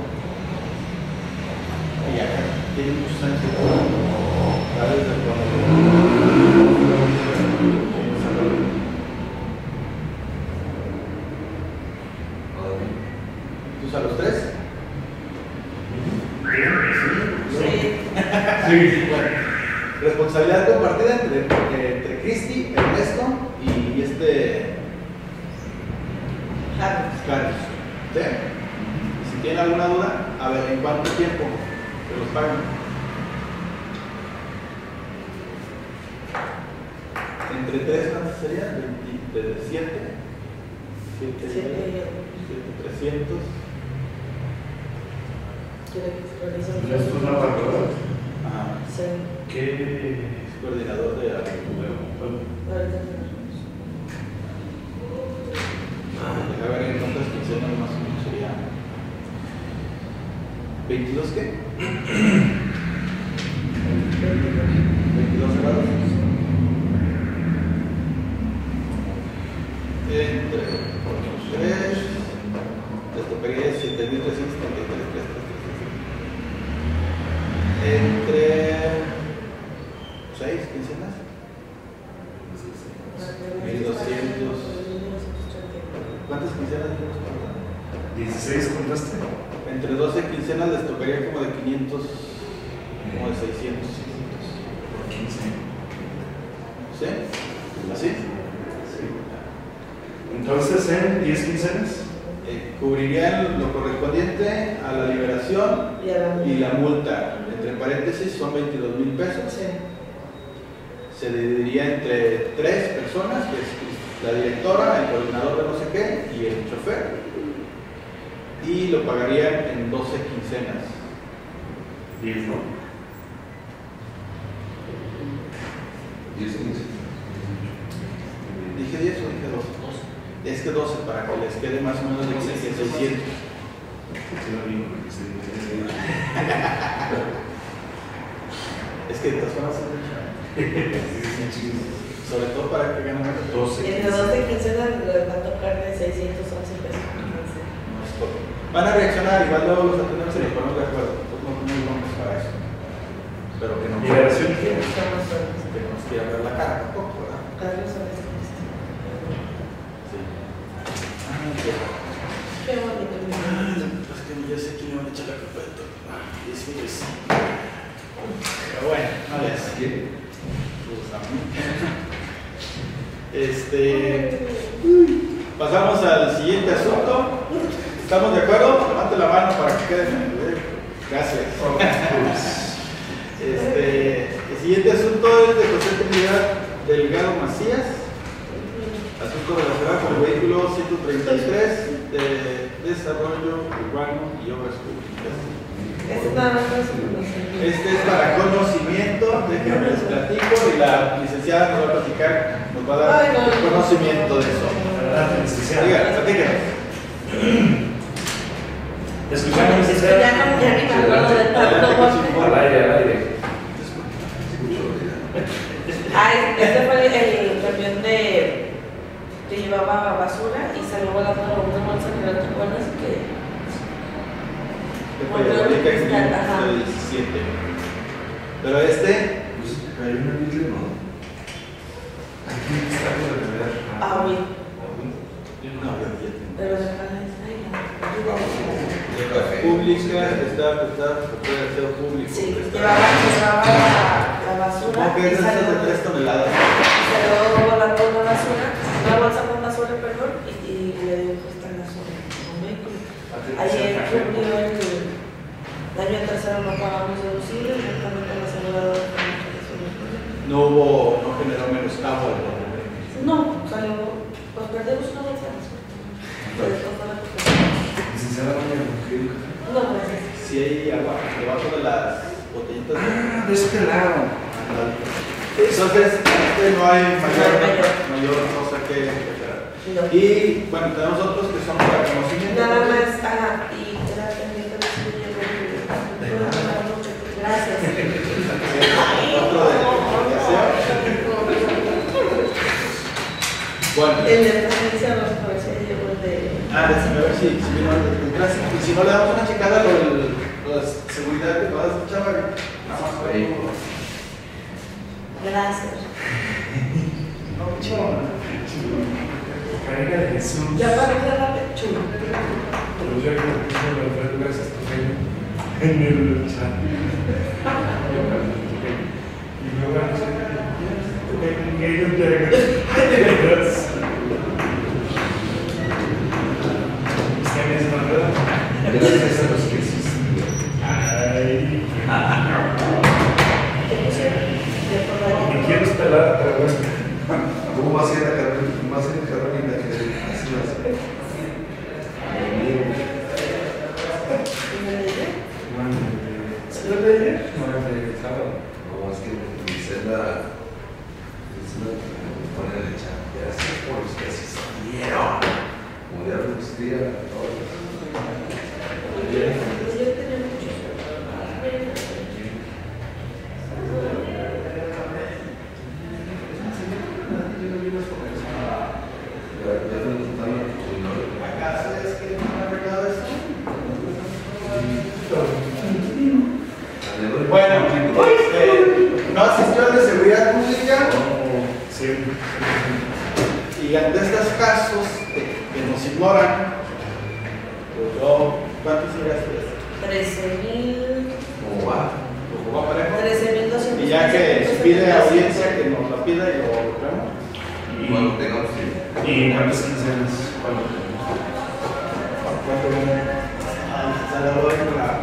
Y ya, tiene muchos años de ya desde cuando ¿Tú a los tres? Sí. Sí. Bueno, responsabilidad compartida entre, entre, entre Cristi, Ernesto y este Carlos. Carlos. ¿Sí? Y si tienen alguna duda, a ver, ¿en cuánto tiempo se los pagan? Entre tres, ¿cuánto sería? veintisiete. Siete. trescientos. Quiere que realice un Esto es una parte, Ajá. Sí. ¿qué? Es coordinador de agricultura. Ahorita tenemos. Deja ver en cuántas quincenas más o menos sería. ¿veintidós qué? veintidós grados. Entre tres, esto pegué siete mil trescientos setenta y tres. Entre seis quincenas. mil doscientos. ¿Cuántas quincenas tenemos para hablar? ¿dieciséis contaste? Entre doce quincenas les tocaría como de quinientos, como de seiscientos. Por quince. ¿Sí? ¿Así? Sí. Entonces, en diez quincenas. Eh, cubrirían lo correspondiente a la liberación Y a la y la multa. Entre paréntesis son veintidós mil pesos. Sí. Se dividiría entre tres personas, que es la directora, el coordinador de no sé qué y el chofer. Y lo pagarían en doce quincenas. diez, ¿no? diez, quince. ¿Dije diez o dije doce? Es que doce para que les quede más o menos de seiscientos. Sí, lo digo, porque se dice. Es que estas van a ser sobre todo para que ganen doce. Entre doce quincenas les va a tocar de seiscientos once pesos. No es todo. Van a reaccionar, igual luego los atendemos y los ponemos de acuerdo. Nosotros no tenemos nombres para eso. Pero que no Liberación. que nos quiera ver la cara tampoco, ¿verdad? Carlos Suárez. Sí. Qué bonito. Pues que yo sé que me van a echar la culpa de todo. Y es feliz. Pero bueno, no les Este. Pasamos al siguiente asunto. ¿Estamos de acuerdo? Levante la mano para que queden. Gracias. Este, el siguiente asunto es de José Trinidad Delgado Macías. Asunto relacionado con el vehículo ciento treinta y tres de desarrollo urbano y obras públicas. Este es nada más para su conocimiento. Este es para conocimiento, déjenme les platico y la licenciada nos va a platicar, nos va a dar Ay, no, no, conocimiento de eso. Adelante, licenciada. Diga, platíquenos. Escuchamos, Es que ya no, ya ni me acuerdo de tanto golpe. Al aire, al aire. Ah, este fue el, el camión de que llevaba basura y salió volando una bolsa que no te acuerdas que Valladolid de diecisiete. Pero este, Pues hay una Biblia, ¿no? Aquí está por el ver. ah, güey, no, ya tiene. pero de acá es Pública, está, está, puede ser público. sí, está. llevaba, llevaba la, la basura Supongo que y es de salió, estas de tres toneladas. salió volando una basura, una bolsa con basura, perdón, y, y le dio puesta en la zona un vehículo. Ayer cumplió el daño en tercero, no pagamos deducible, directamente a la aseguradora. No hubo, no generó menoscabo al problema. No, salió, pues perdimos una bolsa de basura. Pero esto fue la cosa. Licenciada, ¿qué? No, pues es. Si hay agua debajo de las botellitas. Ah, de este lado. Entonces, este no hay mayor, mayor. mayor cosa que hacer. No. Y bueno, tenemos otros que son para conocimiento. Nada más, ah, y era pendiente de si gracias. Otro de comunicación. Bueno. El de transferencia vamos a ver si llegó el de. Ah, déjame ver si, si vino el de gracias. Y si no le damos una checada a lo de la seguridad que vas a escuchar, nada más por ahí. Gracias. Cariño de Jesús. Ya para cerrar, chulo. Pero yo creo que eso lo fue gracias a en el chat. Y luego no sé qué yo te gracias a los que existían. Ay. Me quiero esperar, pero bueno. ¿Cómo va a ser la carrera? ¿Cómo va a ser la carrera? Así va a ser. ¿Se lo de ayer? No, de sábado. No, es que mi celda. Mi celda me pone en el chat. Gracias por los que asistieron. Como ya no existía, todos. ¿Acaso es que no han arreglado esto? Bueno, este, no asistió al de seguridad pública Sí. y ante estos casos que, que nos ignoran, pues yo, ¿cuántos días es? trece mil. ¿Cómo va? Lo jugó parejo. trece mil doscientos. Y ya que se pide audiencia, que nos la pida y lo vemos. Y cuando tengamos tiempo. ¿Y cuántas quincenas? ¿Cuándo? ¿Cuánto viene? Ah, Salvador en la.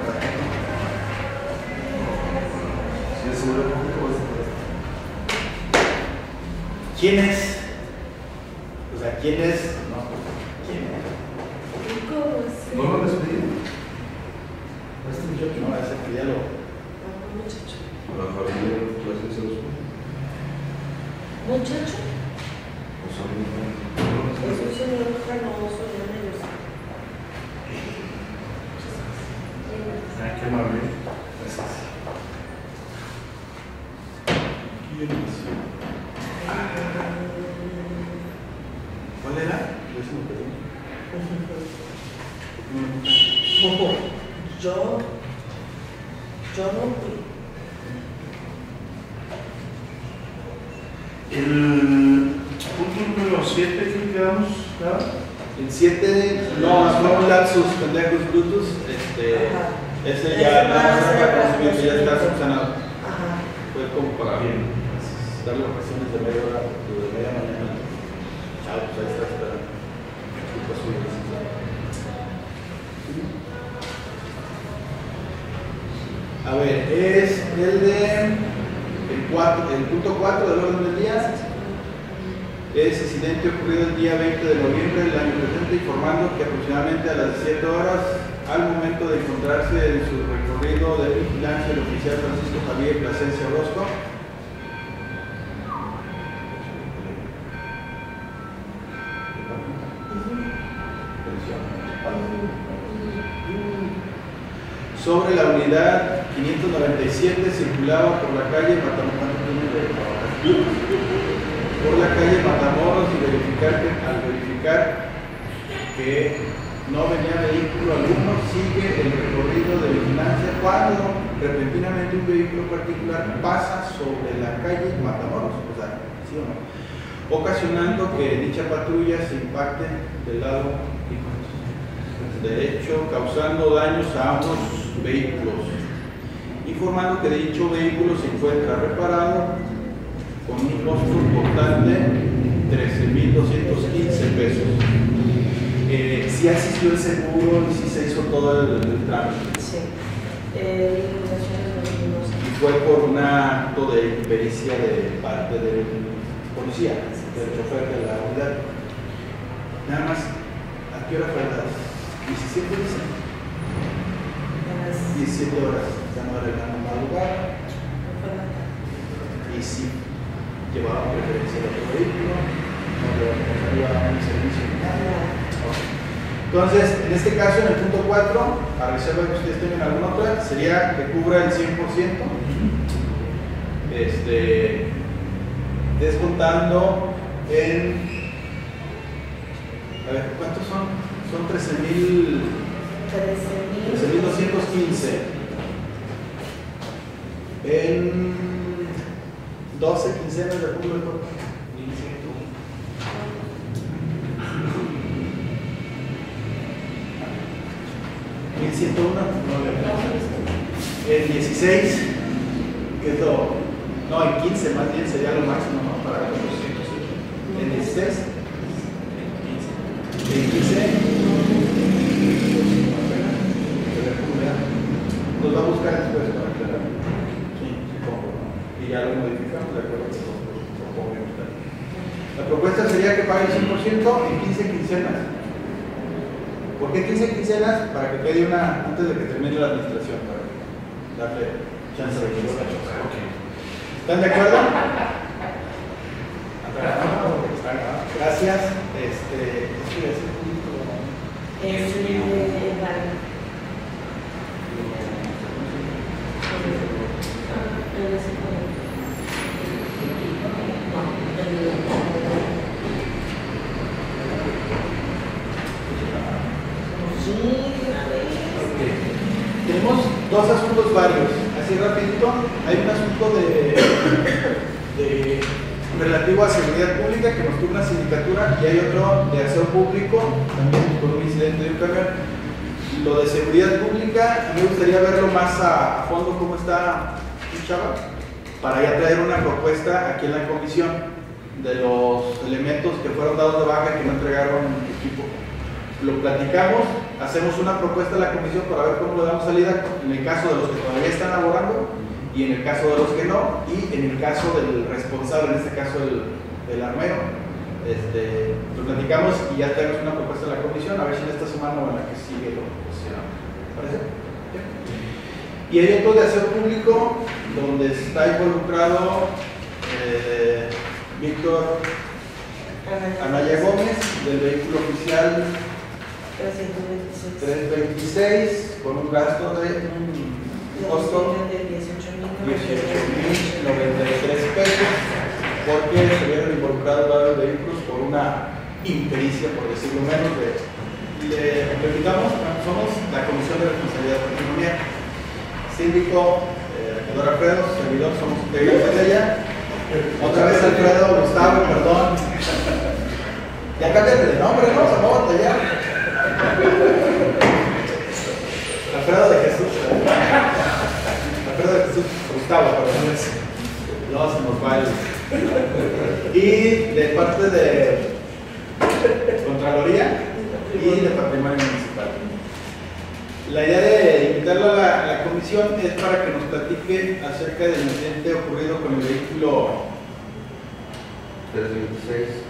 Sí, seguro que vas a ¿Quién es ¿quién es? No, ¿quién es? ¿Cómo es? ¿No lo despedí? Este muchacho no, ese que ya lo. Muchacho. A la familia, pues eso es. ¿Muchacho? Pues a mí no. Es un señor canoso, ya me lo sé. Ay, qué amable. Gracias. ¿Quién es? ¿Cuál era? Yo se me perdí. Yo, yo no fui. El punto número siete que quedamos, ¿verdad? El siete, no, fue un lapsus pendejos brutus. Este, Ajá. ese Ese ya no, nada más ese era ya conocimiento, ya está está subsanado. Ajá. Fue como para Bien. darle ocasiones de media hora, de media mañana. Chao, pues ahí está, está. Disculpa su decisión. A ver, es el de el, cuatro, el punto cuatro del orden del día. Es incidente ocurrido el día veinte de noviembre del año presente, informando que aproximadamente a las siete horas, al momento de encontrarse en su recorrido de vigilancia, el oficial Francisco Javier Plasencia Orozco sobre la unidad quinientos noventa y siete circulaba por la calle Matamoros, por la calle Matamoros y verificar que, al verificar que no venía vehículo alguno, sigue el recorrido de vigilancia cuando repentinamente un vehículo particular pasa sobre la calle Matamoros, o sea, sí o no, ocasionando que dicha patrulla se impacte del lado derecho, causando daños a unos vehículos, informando que dicho vehículo se encuentra reparado con un costo total de trece mil doscientos quince pesos. Eh, si asistió el seguro y si se hizo todo el, el trámite. Sí. Eh, y fue por un acto de pericia de parte del policía, del chofer de la unidad. Nada más, ¿a qué hora fue? ¿A las diecisiete dicen? diecisiete horas, ya no era la madrugada. Y si llevaba preferencia de otro vehículo, no le iba a dar un servicio ni nada. Entonces, en este caso, en el punto cuatro, a reserva que ustedes tengan alguna otra, sería que cubra el cien por ciento, este, descontando en, a ver, ¿cuántos son? Son trece mil doscientos quince en doce quincenas de público. mil ciento uno, el dieciséis, que es lo, no, el quince más bien sería lo máximo, ¿no? Para los doscientos ocho. El dieciséis, el quince, nos va a buscar después para aclarar. Sí, supongo, ¿no? Y ya lo modificamos de acuerdo con lo que proponemos. La propuesta sería que pague el cien por ciento en quince quincenas. ¿Por qué quince quincenas? Para que quede una antes de que termine la administración, para darle chance de que lo haga. ¿Están de acuerdo? Gracias. Este, esto es un punto. Es el Tenemos dos asuntos varios, así rapidito. Hay un asunto de, de relativo a seguridad pública que nos tuvo una sindicatura y hay otro de aseo público, también por un incidente de un camión. Lo de seguridad pública, a mí me gustaría verlo más a, a fondo cómo está Chava, para ya traer una propuesta aquí en la comisión de los elementos que fueron dados de baja y que no entregaron equipo. Lo platicamos, hacemos una propuesta a la comisión para ver cómo le damos salida en el caso de los que todavía están laborando y en el caso de los que no, y en el caso del responsable, en este caso el, el armero, este, lo platicamos y ya tenemos una propuesta de la comisión, a ver si en esta semana o en la que sigue lo posicionamos. ¿Te parece? ¿Sí? Y hay otro de hacer público donde está involucrado eh, Víctor Anaya Gómez del vehículo oficial trescientos veintiséis con un gasto de un costo de dieciocho mil noventa y tres pesos porque se vieron involucrados varios vehículos por una impericia, por decirlo menos. De, le repitamos, somos la Comisión de Responsabilidad Patrimonial. Síndico, eh, regidor Alfredo, servidor, somos integrantes de ella. Otra vez Alfredo, Gustavo, perdón. Ya cámbiate de nombre, ¿no? Se va a batallar. Alfredo de Jesús. Alfredo de Jesús, Gustavo, perdón. No, se nos va el... Y de parte de Contraloría y de Patrimonio Municipal. La idea de invitarlo a la, a la comisión es para que nos platique acerca del incidente ocurrido con el vehículo trescientos veintiséis.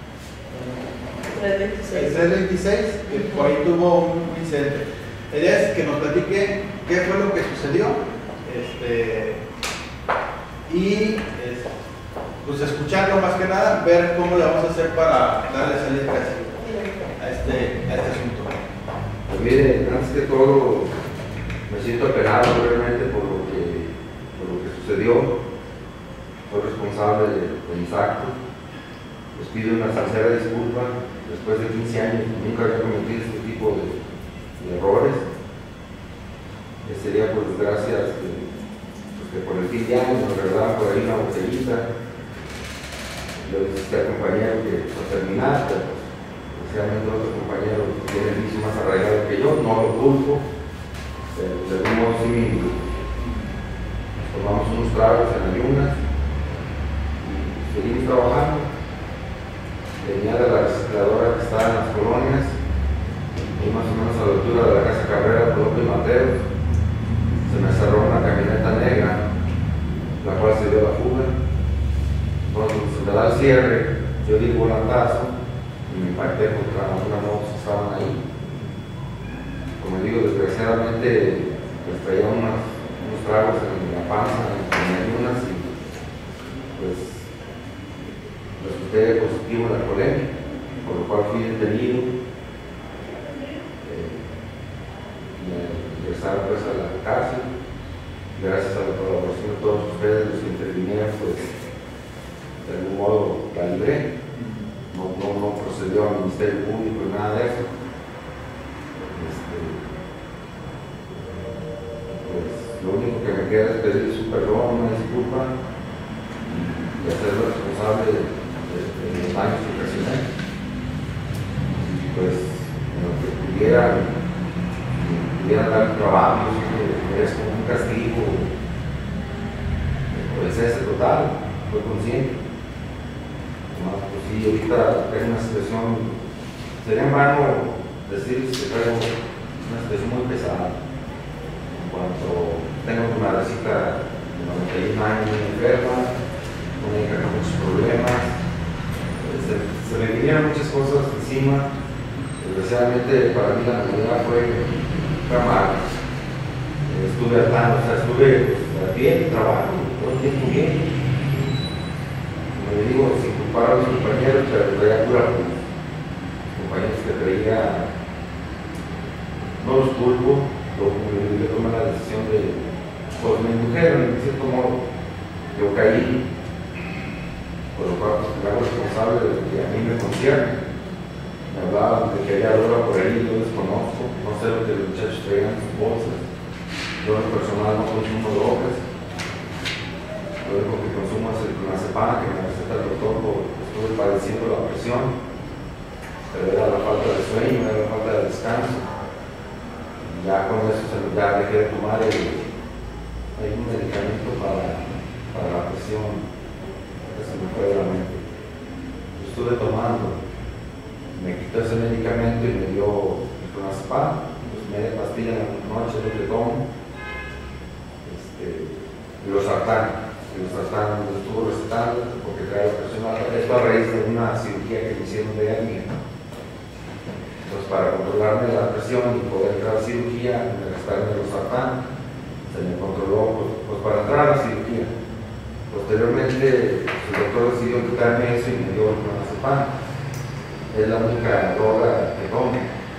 el trescientos veintiséis, que por ahí tuvo un incidente. La idea es que nos platique qué fue lo que sucedió este, y es, pues escucharlo más que nada, ver cómo le vamos a hacer para darle salida a este, a este asunto. Pues mire, antes que todo me siento apenado realmente por lo que, por lo que sucedió. Soy responsable de, de mis actos. Les pido una sincera disculpa. Después de quince años nunca había cometido este tipo de, de errores. Que sería por desgracia que, pues que por el fin de año nos regalaban por ahí una botellita. Yo les dije al compañero que a terminar, pero especialmente otro compañero que tiene el vicio más arraigado que yo, no lo culpo, pero de algún modo sí me nos tomamos unos tragos en ayunas y seguimos trabajando. Venía de la recicladora que estaba en las colonias, y más o menos a la altura de la Casa Carrera, por López Mateos, se me cerró una camioneta negra, la cual se dio la fuga. Cuando se me da el cierre, yo di el volantazo y me impacté contra una moto que estaban ahí. Como digo, desgraciadamente pues traía unos, unos tragos en la panza, en ayunas, y pues resulté positivo en la colemia, por lo cual fui detenido. Eh, me ingresaron pues a la cárcel. Gracias a la colaboración de todos ustedes, los que intervinieron, pues de algún modo la libré. No, no, no procedió al Ministerio Público ni nada de eso. Este, pues lo único que me queda es pedir su perdón, una disculpa y hacerlo responsable de, de, de los daños que ocasioné. Pues en lo que pudieran, pudieran dar un trabajo, es como un castigo por el cese total, fue consciente. Pues sí, ahorita tengo una situación, sería en vano decir que traigo una situación muy pesada. En cuanto tengo una madrecita de noventa y un años muy enferma, una hija con muchos problemas, se, se me vinieron muchas cosas encima. Desgraciadamente para mí la comunidad fue, fue amarga. Estuve atando, o sea, estuve a pie, trabajo, todo el tiempo bien. Como le digo, sin culpar a los compañeros, pero traía pura luz. Compañeros que traía, no los culpo, yo tomé la decisión de, pues me indujeron, en cierto modo, yo caí, por lo cual pues, me hago responsable de lo que a mí me concierne. Me hablaban de que había droga por ahí, yo desconozco, no sé lo que los muchachos traían en sus bolsas. Yo en personal no consumo drogas. Lo único que consumo es el clonazepam que me receta el doctor porque estuve padeciendo la presión. Pero era la falta de sueño, era la falta de descanso. Y ya con eso se, ya dejé de tomar el, hay un medicamento para, para la presión que se me fue de la mente. Yo estuve tomando, me quitó ese medicamento y me dio el clonazepam, pues media pastilla en la noche lo que tomo. Y los sartán, y los sartán los estuvo recetando porque trae la presión alta. Esto a raíz de una cirugía cirugía que me hicieron de hernia. Entonces, para controlarme la presión y poder entrar a cirugía, me gastaron el losartán. Se me controló pues, pues, para entrar a la cirugía. Posteriormente, el doctor decidió quitarme eso y me dio el clonazepam. Es la única droga que tomo.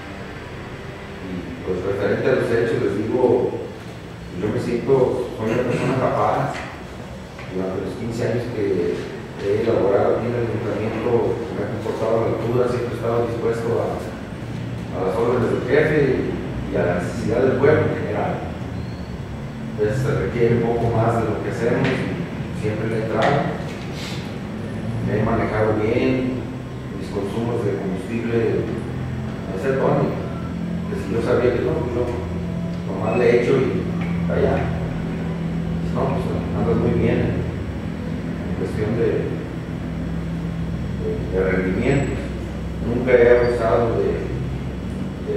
Y pues referente a los hechos, les digo, yo me siento, soy una persona capaz. Durante los quince años que he elaborado aquí en el ayuntamiento, me he comportado a la altura, siempre he estado dispuesto a, a las órdenes del jefe y a la necesidad del pueblo en general. Entonces se requiere un poco más de lo que hacemos y siempre le he entrado. Me he manejado bien, mis consumos de combustible, no sé, Tony, que si yo sabía que no, pues yo nomás le echo y allá. Pues no, pues andas muy bien en cuestión de, de, de rendimientos. Nunca he abusado de, de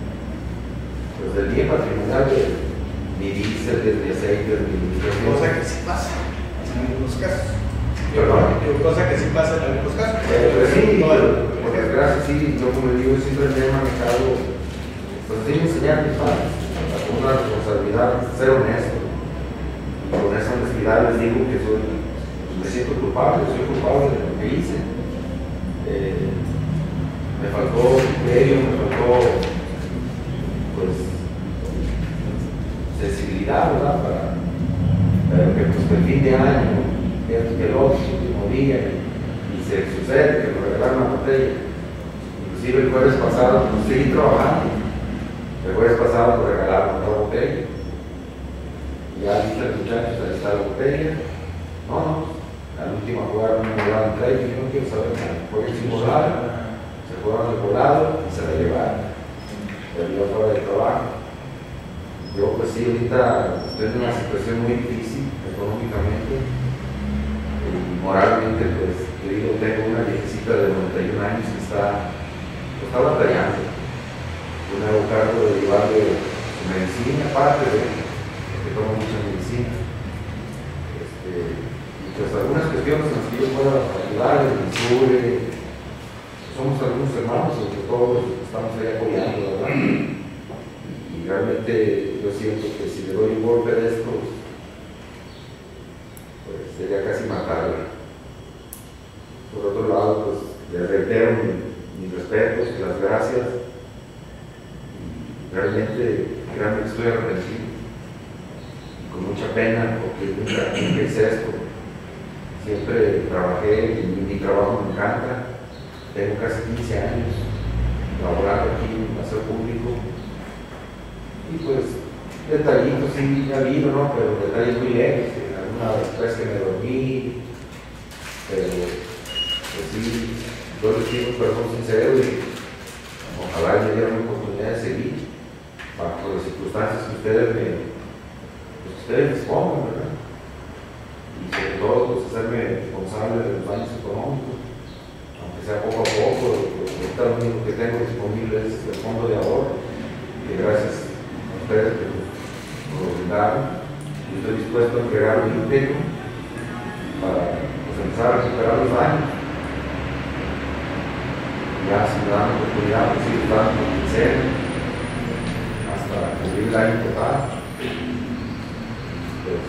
pues del bien patrimonial de ni diésel, ni aceites, ni Cosa que sí pasa en algunos casos. Perdón. Digo, cosa que sí pasa en algunos casos. Eh, pues sí, No, por, por desgracia sí, yo como le digo, siempre me he manejado, pues sí me enseñaron mis padres, con una responsabilidad, ser honesto. Y con esa honestidad les digo que soy, me siento culpable, soy culpable de lo que hice. Eh, me faltó criterio, me faltó, pues, sensibilidad, ¿verdad? Para, para que, pues, que el fin de año, esto que el otro, el último día, y se sucede que me regalaron una botella. Inclusive el jueves pasado, pues seguí trabajando. El jueves pasado me regalaron otra botella. Ya dije a los muchachos, ahí está la botella. No, no, al último jugar me volaron tres, yo no quiero saber nada. Fue sin volar, se fueron al volado y se la llevaron. Pero yo fuera de trabajo. Yo pues sí, ahorita estoy en una situación muy difícil económicamente y moralmente, pues yo digo, tengo una viejecita de noventa y un años que está, pues, está batallando. Yo me hago cargo de llevarle su medicina, aparte de que toma mucha medicina. Este, y pues algunas cuestiones en las que yo pueda ayudar, el insure, somos algunos hermanos, entre todos estamos ahí apoyando, ¿verdad? Y realmente yo siento que si le doy un golpe de estos, pues sería casi matarla. Por otro lado, pues le reitero mis respetos y las gracias. Y realmente, créanme que estoy arrepentido. Y con mucha pena, porque nunca, nunca hice esto. Siempre trabajé y mi trabajo me encanta. Tengo casi quince años laborando aquí en el paseo público. Y pues, detallitos sí ha habido, ¿no? Pero detalles muy leves. Alguna vez que me dormí, pero pues sí, yo les pido un perdón sincero y ojalá me dieran la oportunidad de seguir bajo las circunstancias que ustedes me, pues ustedes dispongan, ¿verdad? Y sobre todo, pues hacerme responsable de los daños económicos, aunque sea poco a poco. Ahorita lo único que tengo disponible es el fondo de ahorro, que gracias ustedes que nos lo brindaron. Yo estoy dispuesto a entregar un íntegro para pues, empezar a recuperar los daños. Ya si me dan la oportunidad, pues ir dando crecer hasta cubrir el año total. Pues,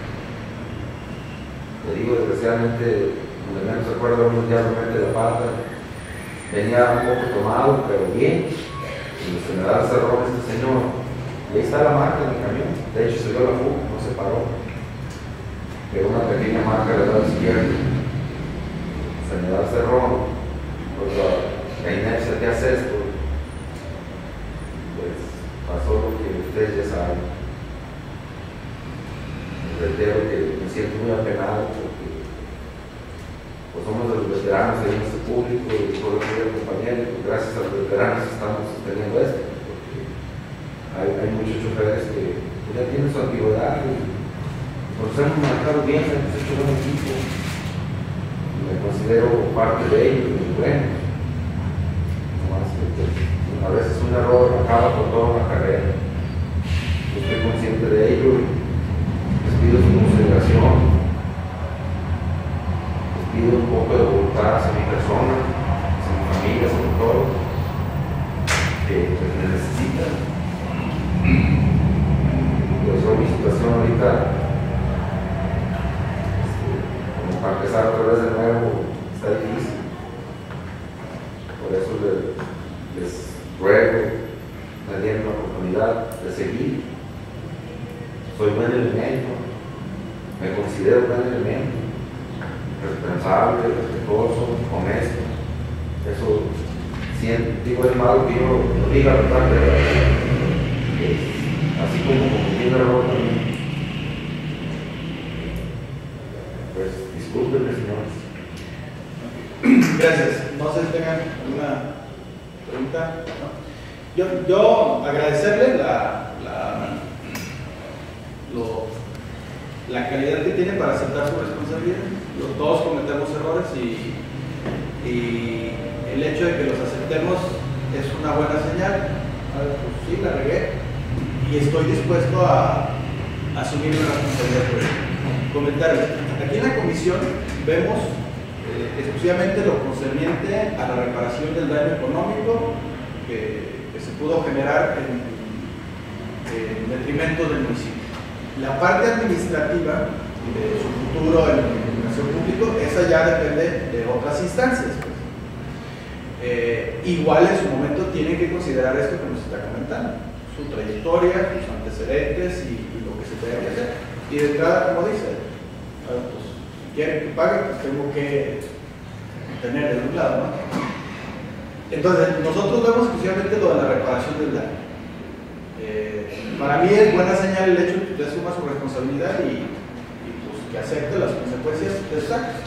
te digo, desgraciadamente, donde menos recuerdo, unos días me mete la pata. Venía un poco tomado, pero bien. Y se me da el cerrón este señor. Y ahí está la marca en el camión. De hecho, se dio la fuga, no se paró. Quedó una pequeña marca del lado izquierdo. Se me da el cerrón. Pues la, la inercia que hace esto, pues pasó lo que ustedes ya saben. Les reitero que me siento muy apenado porque pues somos de los veteranos de nuestro público y por lo que compañeros, pues, gracias a los veteranos estamos sosteniendo esto. Hay, hay muchos choferes que pues, ya tienen su antigüedad y nos hemos manejado bien, hemos hecho buen equipo. Y me considero parte de ellos, muy bueno. Nomás que pues, a veces un error acaba con toda una carrera. Yo estoy consciente de ello y les pido su consideración. Les pido un poco de voluntad hacia mi persona. que se necesita. Pues yo mi situación ahorita, este, como para empezar otra vez de nuevo, está difícil. Por eso les, les ruego, me dieron la oportunidad de seguir. Soy buen elemento, me considero buen elemento, responsable, respetuoso, honesto. Eso siento, digo, es malo que yo lo diga, ¿verdad? Pero, pues, así como cometiendo error también. Pues discúlpenme, señores. Gracias. No sé si tengan alguna pregunta. ¿No? Yo, yo agradecerle la, la, lo, la calidad que tiene para aceptar su responsabilidad. Los, todos cometemos errores y, y el hecho de que los aceptemos es una buena señal. Pues sí, la regué y estoy dispuesto a, a asumir la responsabilidad por ello. Comentarles, aquí en la comisión vemos eh, exclusivamente lo concerniente a la reparación del daño económico que que se pudo generar en, en detrimento del municipio. La parte administrativa de su futuro en el iluminación público, esa ya depende de otras instancias. Pues. Eh, igual en su momento tienen que considerar esto que nos está comentando, su trayectoria, sus antecedentes y, y lo que se tenga que hacer. Y de entrada, como dice, pues, si quieren que pague, pues tengo que tener de un lado, ¿no? Entonces, nosotros vemos exclusivamente lo de la reparación del daño. Eh, para mí es buena señal el hecho de que usted asuma su responsabilidad y, y pues, que acepte las consecuencias de sus actos.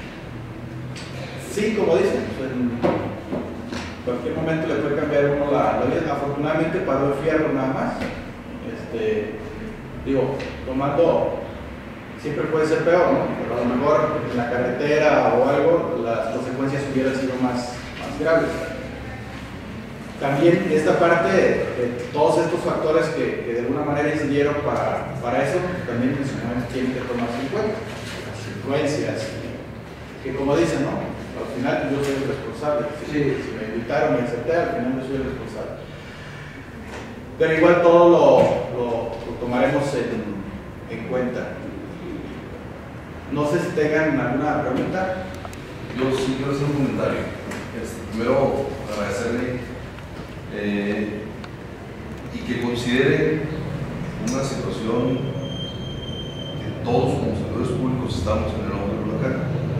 Sí, como dicen, pues, en cualquier momento le puede cambiar uno la, la vida. Afortunadamente paró el fierro nada más. Este, digo, tomando, siempre puede ser peor, ¿no? Pero a lo mejor en la carretera o algo, las consecuencias hubieran sido más graves. También esta parte de, de todos estos factores que, que de alguna manera incidieron para, para eso, también en su momento tienen que tomarse en cuenta. Las influencias, que como dicen, ¿no? Al final yo soy el responsable. Si, Sí. si me invitaron y acepté, al final yo soy el responsable. Pero igual todo lo, lo, lo tomaremos en, en cuenta. No sé si tengan alguna pregunta. Yo sí quiero hacer un comentario. Este, primero, agradecerle eh, y que considere una situación que todos como servidores públicos estamos en el ojo del huracán.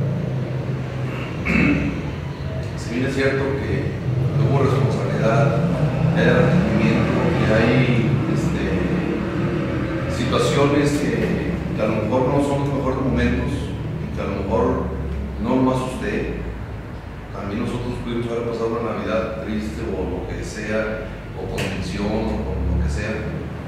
Si bien es cierto que hubo responsabilidad, que hay arrepentimiento, que hay este, situaciones que, que a lo mejor no son los mejores momentos, que a lo mejor no más usted, también nosotros pudimos haber pasado una Navidad triste o lo que sea, o con tensión o con lo que sea.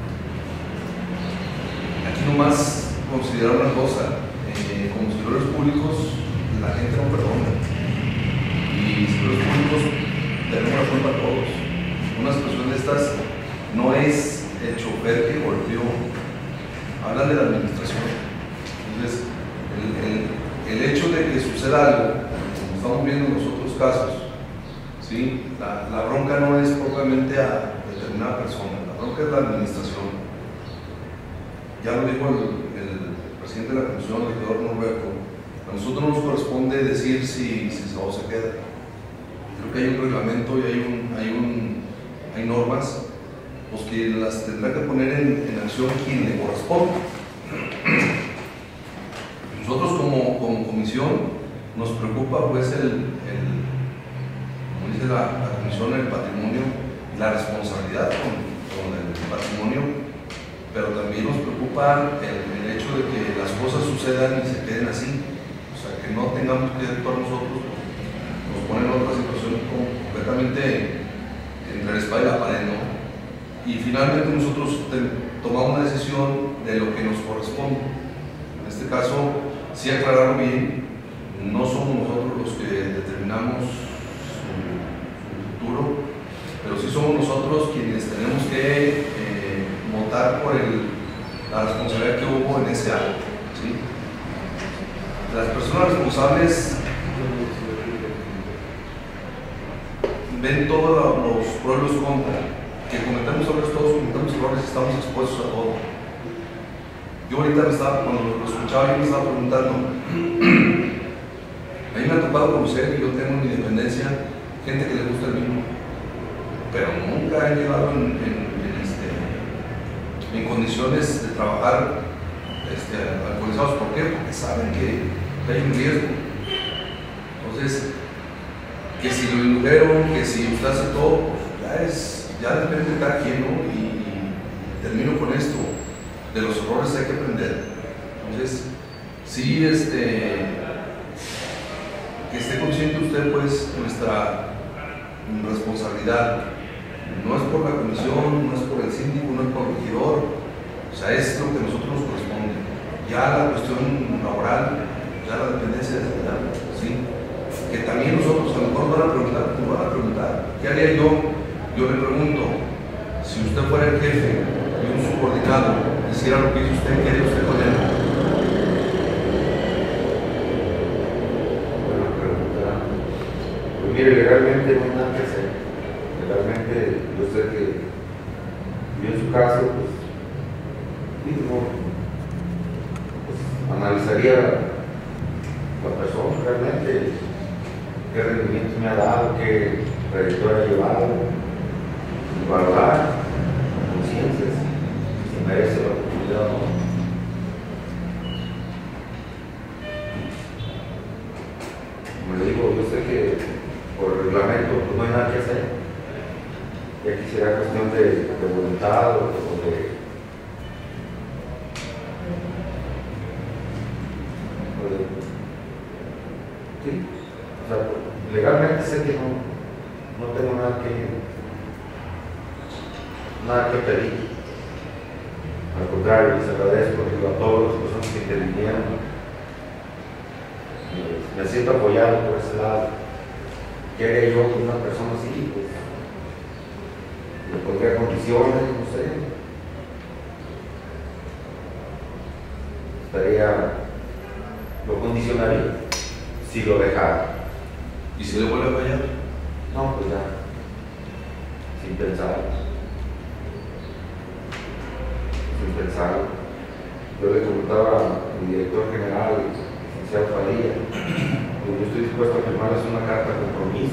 Aquí nomás considerar una cosa, eh, como servidores públicos la gente no perdona y servidores públicos tenemos la culpa a todos. Una situación de estas no es el chofer que golpeó, hablan de la administración. Entonces el, el, el hecho de que suceda algo, como estamos viendo en los otros casos, ¿sí? la, la bronca no es propiamente a determinada persona, la bronca es la administración. Ya lo dijo el, el presidente de la comisión, el regidor Norberto, a nosotros no nos corresponde decir si, si se o se queda. Creo que hay un reglamento y hay, un, hay, un, hay normas pues que las tendrá que poner en, en acción quien le corresponde. Nosotros como, como comisión nos preocupa pues el, el como dice la, la comisión, el patrimonio y la responsabilidad con, con el patrimonio, pero también nos preocupa el, el hecho de que las cosas sucedan y se queden así, o sea que no tengamos que actuar nosotros, nos ponen en otra situación completamente entre la espada y la pared, ¿no? Y finalmente nosotros te, tomamos una decisión de lo que nos corresponde. En este caso, sí aclararlo bien, no somos nosotros los que determinamos su, su futuro, pero sí somos nosotros quienes tenemos que eh, votar por el, la responsabilidad que hubo en ese acto, ¿sí? Las personas responsables ven todos los pros y los contras, que cometemos errores, todos cometemos errores y estamos expuestos a todo. Yo ahorita me estaba, cuando lo escuchaba, yo me estaba preguntando, a mí me ha tocado conocer que yo tengo mi independencia, gente que le gusta el vino, pero nunca he llegado en, en, en, este, en condiciones de trabajar este, alcoholizados. ¿Por qué? Porque saben que, que hay un riesgo. Entonces, que si lo indujeron, que si usted hace todo, pues ya es, ya depende de cada quien, ¿no? Y, y termino con esto, de los errores hay que aprender. Entonces, sí, este, que esté consciente usted, pues, nuestra responsabilidad. No es por la comisión, no es por el síndico, no es por el regidor, o sea, es lo que a nosotros nos corresponde. Ya la cuestión laboral, ya la dependencia de la ¿sí? Que también nosotros a lo mejor van a preguntar, nos van a preguntar, ¿qué haría yo? Yo le pregunto, si usted fuera el jefe y un subordinado hiciera lo que hizo usted, ¿qué haría usted con él? Buena pregunta. Pues mire, legalmente no hay nada que hacer. Legalmente, yo sé que yo en su caso, pues, mismo, pues analizaría la persona realmente, qué rendimiento me ha dado, qué trayectoria ha llevado, y valorar conciencias, si merece la oportunidad o no. Como le digo, yo sé que por reglamento pues, no hay nada que hacer. Y aquí será cuestión de, de voluntad o de, o de sí, o sea, legalmente sé que no, no tengo nada que nada que pedir. Al contrario, les agradezco digo, a todas las personas que intervinieron. Me, me siento apoyado por ese lado. ¿Qué haría yo con una persona así? Pues, le pondría condiciones, no sé. Estaría, lo condicionaría, si lo dejara. ¿Y si le vuelve a fallar? No, pues ya, sin pensar. Sin pensar. Yo le comentaba a mi director general, el licenciado Padilla, que yo estoy dispuesto a firmarles una carta de compromiso,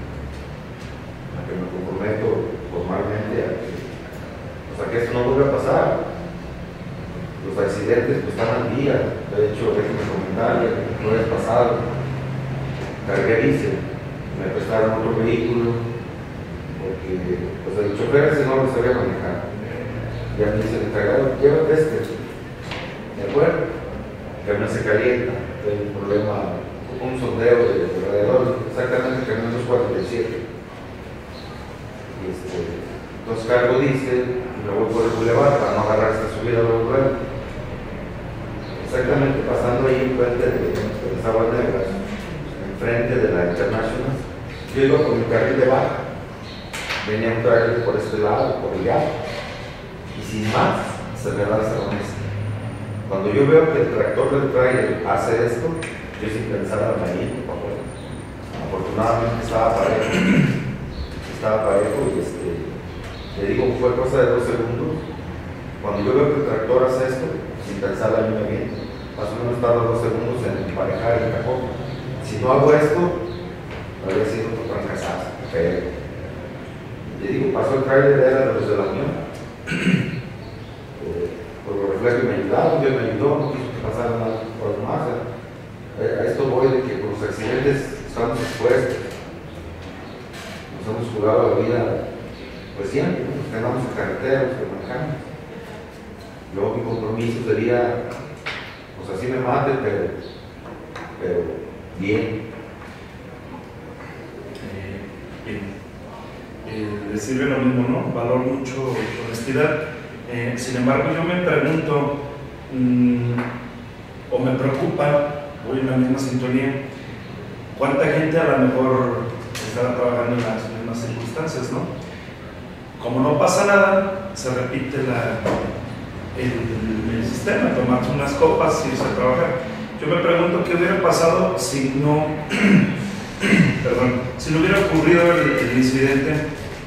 a que me comprometo formalmente a que, o sea, que esto no vuelve a pasar. Los accidentes pues, están al día. De hecho, déjenme comentar, el jueves pasado cargué diésel, me prestaron otro vehículo porque pues, el chofer ese no lo sabía manejar. Ya me dice el encargado, llévate este. ¿De acuerdo? Que no se calienta, hay un problema, un sondeo de alrededor, exactamente que no es cuarenta y siete. Este, entonces cargo diésel y me voy por el bulevar para no agarrar esta subida luego luego. Exactamente pasando ahí enfrente de, de las aguas negras, enfrente de la International, yo iba con mi carril de baja, venía un trailer por este lado, por el lado, y sin más se me da esa mesa. Cuando yo veo que el tractor del trailer hace esto, yo sin pensar me ir, por favor. Afortunadamente estaba parejo. Estaba parejo y este, le digo, fue cosa de dos segundos. Cuando yo veo que el tractor hace esto, sin pensar a mí me viene. Más o menos tarda dos segundos en emparejar el cajón. Si no hago esto, habría sido otro fracasazo. Pero, le digo, pasó el trailer, era de los de la unión. eh, por lo reflejo me ayudaron, Dios me ayudó, no quiso que pasara nada por más. Eh, a esto voy de que por los accidentes estamos expuestos. Nos hemos jugado la vida, pues siempre, nos quedamos en carretera, los que manejamos. Luego mi compromiso sería, pues así me mate, pero, pero bien. Eh, bien. Eh, decirle lo mismo, ¿no? Valoro mucho honestidad. Eh, sin embargo, yo me pregunto, mmm, o me preocupa, voy en la misma sintonía, ¿cuánta gente a lo mejor está trabajando en las mismas circunstancias, no? Como no pasa nada, se repite la, el, el sistema, tomarse unas copas y irse a trabajar. Yo me pregunto qué hubiera pasado si no, perdón, si no hubiera ocurrido el, el incidente,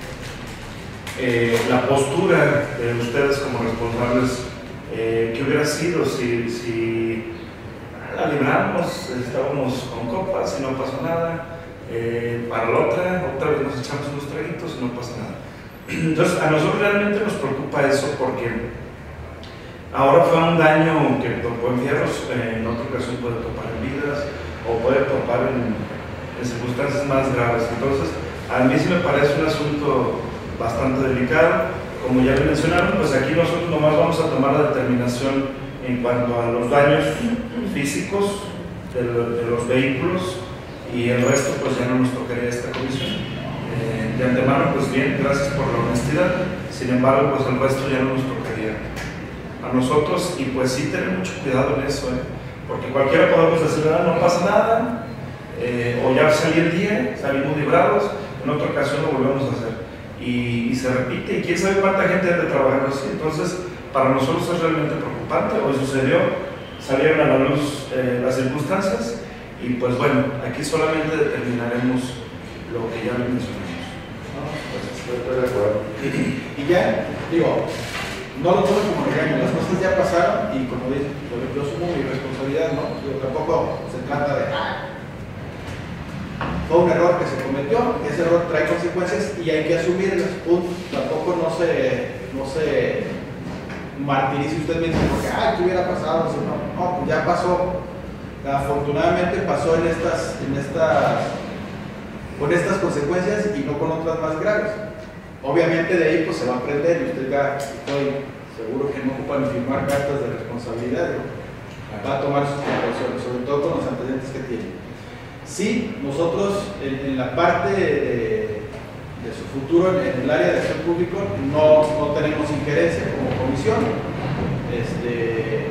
eh, la postura de ustedes como responsables, eh, ¿qué hubiera sido si, si la libramos, estábamos con copas y no pasó nada? Eh, para la otra, otra vez nos echamos unos traguitos y no pasa nada. Entonces, a nosotros realmente nos preocupa eso porque ahora fue un daño que topó en fierros, eh, en otra ocasión puede topar en vidas o puede topar en, en circunstancias más graves. Entonces, a mí sí me parece un asunto bastante delicado. Como ya lo mencionaron, pues aquí nosotros nomás vamos a tomar la determinación en cuanto a los daños físicos de, lo, de los vehículos, y el resto pues ya no nos tocaría esta comisión. Eh, de antemano pues bien, gracias por la honestidad, sin embargo pues el resto ya no nos tocaría a nosotros, y pues sí tener mucho cuidado en eso, ¿eh? Porque cualquiera podemos decir, ah, no pasa nada, eh, o ya salí el día, salimos librados, en otra ocasión lo volvemos a hacer, y, y se repite, y quién sabe cuánta gente debe trabajar así. Entonces para nosotros es realmente preocupante. Hoy sucedió, salieron a la luz eh, las circunstancias, y pues bueno, aquí solamente determinaremos lo que ya mencionamos. No, pues estoy de acuerdo. Y ya, digo, no lo tomo como regaño, las cosas ya pasaron y como dije, yo, yo asumo mi responsabilidad, ¿no? Digo, tampoco se trata de, ah, fue un error que se cometió, ese error trae consecuencias y hay que asumirlas, punto. Tampoco no se, no se martirice usted mismo porque, ah, ¿qué hubiera pasado? No, no, pues ya pasó. Afortunadamente pasó en estas, en estas, con estas consecuencias y no con otras más graves. Obviamente de ahí pues se va a aprender, y usted ya estoy seguro que no ocupan firmar cartas de responsabilidad, ¿no? Va a tomar sus precauciones, sobre todo con los antecedentes que tiene. Sí, nosotros en, en la parte de, de su futuro en el área de acción pública no, no tenemos injerencia como comisión. Este,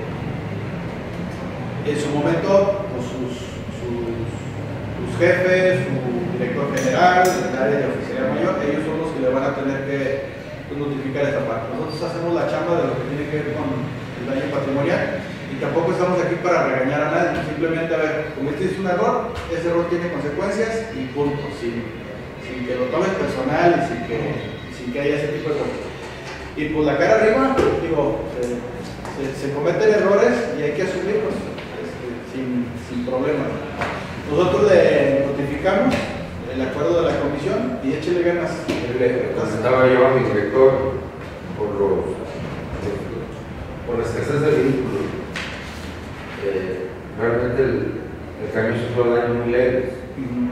en su momento, pues sus, sus, sus jefes, su director general, el área de oficialía mayor, ellos son los que le van a tener que pues, notificar esta parte. Nosotros hacemos la chamba de lo que tiene que ver con el daño patrimonial y tampoco estamos aquí para regañar a nadie, simplemente a ver, como este es un error, ese error tiene consecuencias y punto, sin, sin que lo tomen personal y sin que, sin que haya ese tipo de cosas. Y pues la cara arriba, digo, se, se, se cometen errores y hay que asumirlos. Sin, sin problema. Nosotros le notificamos el acuerdo de la comisión y échele ganas. Le presentaba yo a mi director por, los, por la escasez de vehículos. Eh, realmente el, el camión sufrió daños muy leves. Uh-huh.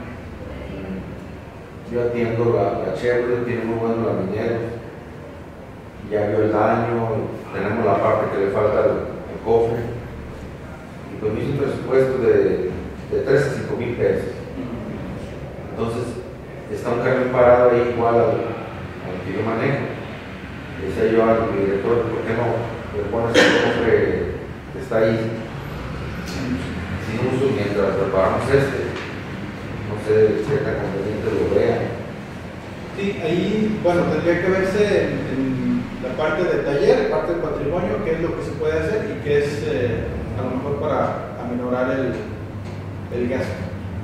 Yo atiendo la, la Chevrolet, tiene muy buenos lamineros. Ya vio el daño, tenemos la parte que le falta al cofre. Y pues me hizo un presupuesto de, de tres a cinco mil pesos. Entonces, está un camión parado ahí igual al, al que yo manejo. Decía yo al director, ¿por qué no le pones el cofre que está ahí sin uso mientras preparamos este? No sé qué tan conveniente lo vean. Sí, ahí, bueno, tendría que verse en, en la parte de taller, parte del patrimonio, qué es lo que se puede hacer y qué es eh, a lo mejor para aminorar el, el gasto.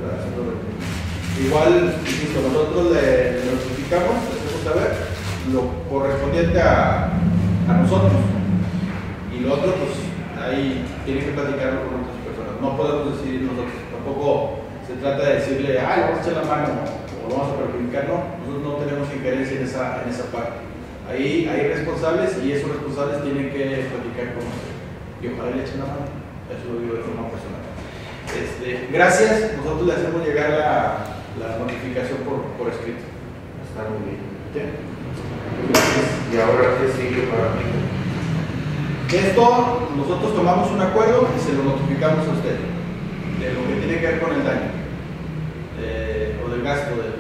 Igual, insisto, nosotros le, le notificamos, le hacemos saber lo correspondiente a, a nosotros y lo otro, pues ahí tiene que platicarlo con otras personas. No podemos decidir nosotros, tampoco se trata de decirle, ah, le vamos a echar la mano o lo vamos a perjudicar, no, nosotros no tenemos injerencia en esa, en esa parte. Ahí hay responsables y esos responsables tienen que platicar con nosotros y ojalá le echen la mano. Eso lo digo de forma personal. Este, gracias, nosotros le hacemos llegar la, la notificación por, por escrito. Está muy bien. ¿Sí? Y ahora, ¿qué sigue para mí? Esto, nosotros tomamos un acuerdo y se lo notificamos a usted de lo que tiene que ver con el daño eh, o del gasto. Del,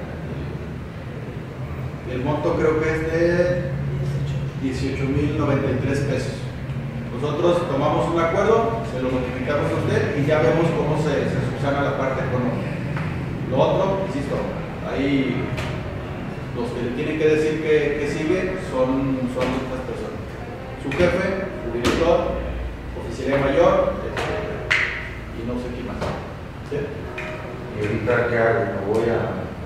el monto creo que es de dieciocho mil noventa y tres pesos. Nosotros tomamos un acuerdo, se lo notificamos a usted y ya vemos cómo se, se subsana la parte económica. Lo otro, insisto, ahí los que le tienen que decir que, que sigue son, son estas personas. Su jefe, su director, oficialía mayor, este, y no sé qué más. ¿Sí? ¿Y ahorita qué hago?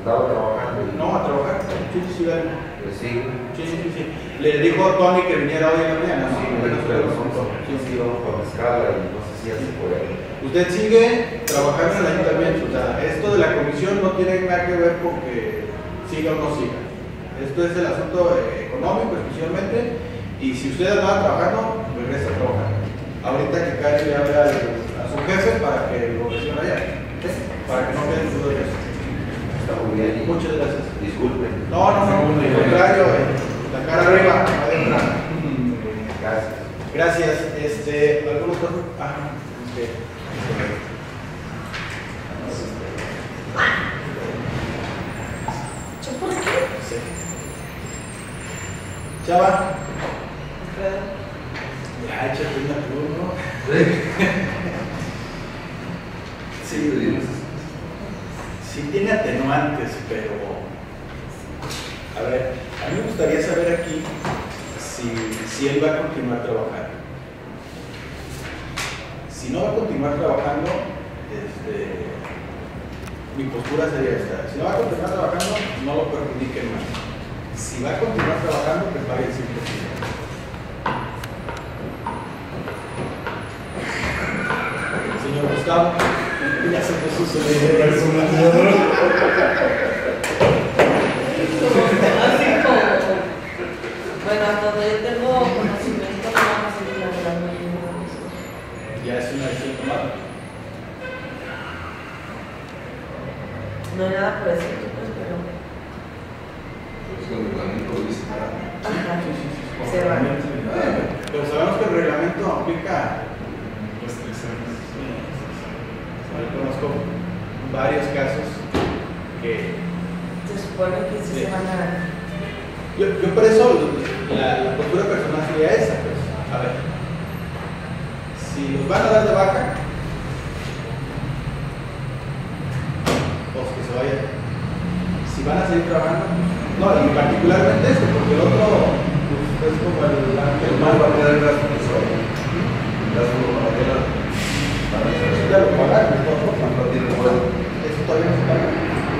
andaba trabajando. Y, No, a trabajar. Sí, sí, sí, dale. pues sí. Sí, sí, sí. Le dijo a Tony que viniera hoy en la mañana, ¿no? Sí, me dijo que no son sí, sí, vamos para la escala y no sé si ya se puede. Usted sigue trabajando en el ayuntamiento, o sea, esto de la comisión no tiene nada que ver con que siga o no siga. Esto es el asunto eh, económico exclusivamente, y si usted andaba trabajando, regresa a trabajar. Ahorita que Cari le hable al- a su jefe para que lo reciba allá, para que no queden dudas de eso. Está muy bien. Y Muchas gracias. disculpen. No, no, no, al contrario, eh, la cara arriba, adentro. Gracias. Gracias. Este, ¿algunos otros? Ah, este. ¿Yo por qué? Sí. Chava. Ya, échate una cruz, ¿no? Sí, sí tiene atenuantes, pero... A ver, a mí me gustaría saber aquí si, si él va a continuar trabajando. Si no va a continuar trabajando, este, mi postura sería esta. Si no va a continuar trabajando, no lo perjudiquen más. Si va a continuar trabajando, que pague el cien por ciento. Señor Gustavo, ya se puso su Así como, bueno, hasta donde yo tengo conocimiento, no vamos a seguir hablando de ninguna cosa. Ya es una decisión tomada. No hay nada por decir, pues, pero. Pues el reglamento lo dice para. Ajá, se va. Pero sabemos que el reglamento aplica. Yo conozco varios casos que Se supone que sí, Sí. se van a. yo, yo por eso la, la postura personal sería esa, pues, a ver, si los van a dar de baja, pues que se vayan. Si van a seguir trabajando, no, y particularmente este, porque el otro pues, es como el ángel El mal mal va a quedar el gasto de sol. El gasto para quedar. Para eso ya lo pagaron, de todas formas. no tiene juego. Eso todavía no se paga.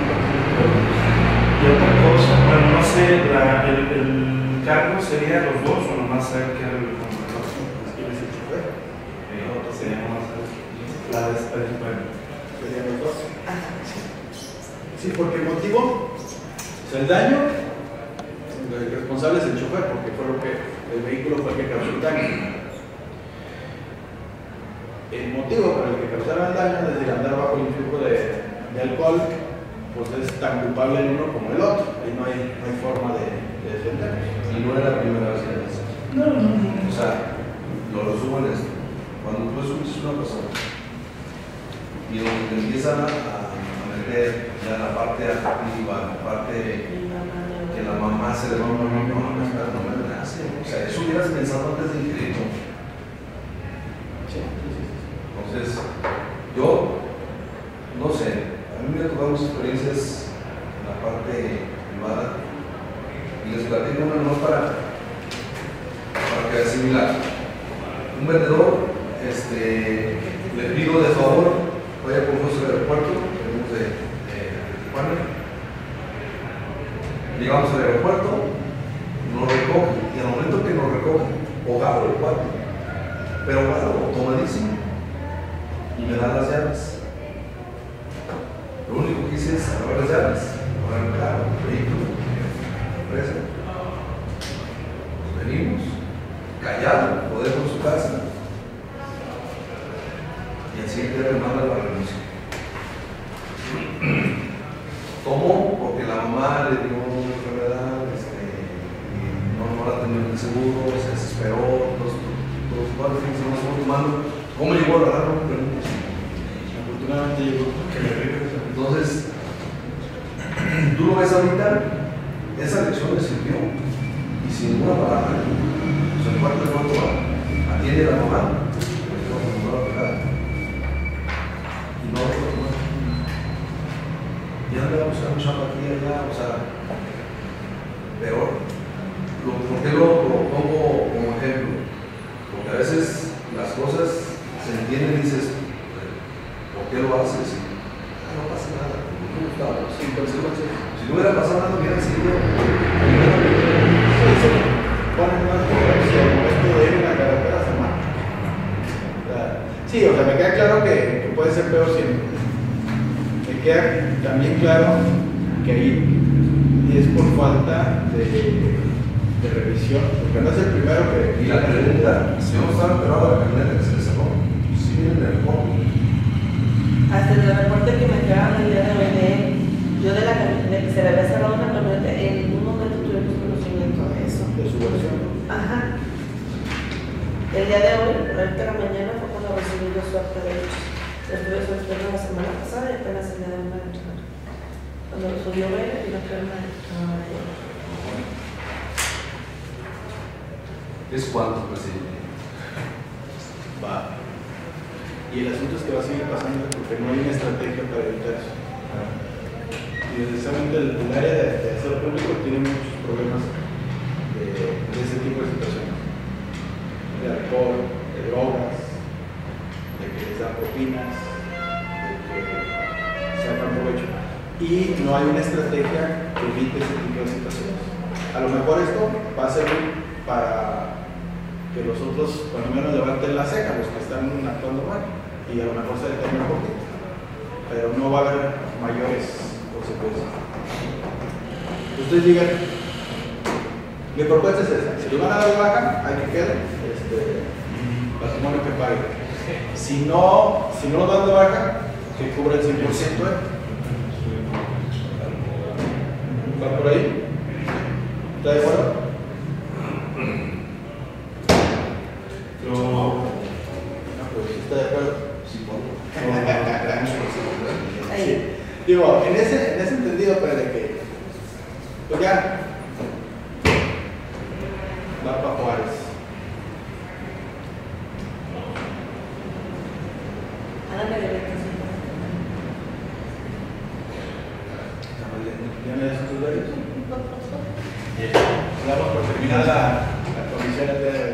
Y otra cosa, bueno, no sé, la, el, el cargo sería los dos o nomás saber que era el contrato. ¿Quieres el chofer? Eh, sería nomás la despedida. Bueno, Serían los dos. Ajá. Sí, porque el motivo, o sea, el daño, el responsable es el chofer, porque fue lo que, el vehículo fue el que causó el daño. El motivo por el que causaron el daño, es decir, andar bajo el influjo de, de alcohol, pues es tan culpable el uno como el otro. Ahí no hay, no hay forma de, de defenderlo. Y no era la primera vez que lo hace. no, no, no. O sea, lo resumo en esto. Cuando tú escuchas a una persona y donde te empiezan a, a meter ya la parte afectiva, la parte que la mamá se le va a no, no, no, no, espera, no me nace. O sea, eso hubieras pensado antes de inscribirlo. Sí, sí, sí. Entonces, yo, no sé, a mí me han tocado muchas experiencias en la parte privada y les platico una no para, para que asimilar. Un vendedor, este, le pido de favor, vaya por nosotros al aeropuerto, venimos de, de Tijuana, llegamos al aeropuerto, nos recogen y al momento que nos recogen, o abro el cuarto, pero claro, tomadísimo. Y me dan las llaves. Lo único que hice es agarrar las llaves, arrancar el vehículo, la empresa. Nos venimos, callado, lo dejo en su casa. Y al siguiente día me manda la renuncia. Tomó porque la mamá le dio una enfermedad, este, y no, no la tenía en el seguro, se desesperó, los, los cuatro fines de semana estuvo tomando. ¿Cómo llegó a agarrar un pregunto? Afortunadamente llegó. Entonces, tú lo ves ahorita, esa lección le sirvió. Y sin ninguna palabra, pues el cuarto de cuarto va, atiende a la mamá, no va a pegar. Y no lo tomó. Ya anda buscando chamba aquí y allá, o sea, peor. Lo, ¿Por qué lo, lo pongo como ejemplo? Porque a veces las cosas se entienden y dices, ¿por qué lo haces? Ah, no pasa nada, no me gustaba. Sin consecuencias. claro que ahí es por falta de, de revisión, porque no es el primero que... Y la camioneta, si vamos a estar esperando a la camioneta que se le sacó, si viene en el fondo. Hasta el reporte que me entregaron el día de hoy de él, yo de la camioneta, de que se le había cerrado una camioneta, en ningún momento tuvimos conocimiento de eso. de su versión. Ajá. El día de hoy, ahorita en la mañana, fue cuando recibí yo su acta de hechos. Lo estuve solicitando la semana pasada y apenas el día de hoy me lo entregaron. Cuando lo subió Vela y lo trajeron a ¿Es cuánto, presidente? Va. Y el asunto es que va a seguir pasando porque no hay una estrategia para evitar eso. Y precisamente el, el área de, de aseo público tiene muchos problemas de, de ese tipo de situaciones. De alcohol, de drogas, de que les dan propinas, de que sacan provecho. Y no hay una estrategia que evite ese tipo de situaciones. A lo mejor esto va a servir para que los otros, cuando menos, levanten la ceja, los que están actuando mal, y a lo mejor se detengan un poquito, pero no va a haber mayores consecuencias. Ustedes digan, mi propuesta es esa: si le van a dar baja, hay que quede este, patrimonio que pague. Si no, si no lo dan de baja, que cubra el cien por ciento. ¿Va por ahí? ¿Está de acuerdo? Yo, No, pues está de acuerdo. Sí, bueno. Sí. Digo, en ese, en ese entendido, pero de que, pues ya, va para Juárez. ¿Tienes tus dedos? Damos por terminada la, la comisión del día de hoy.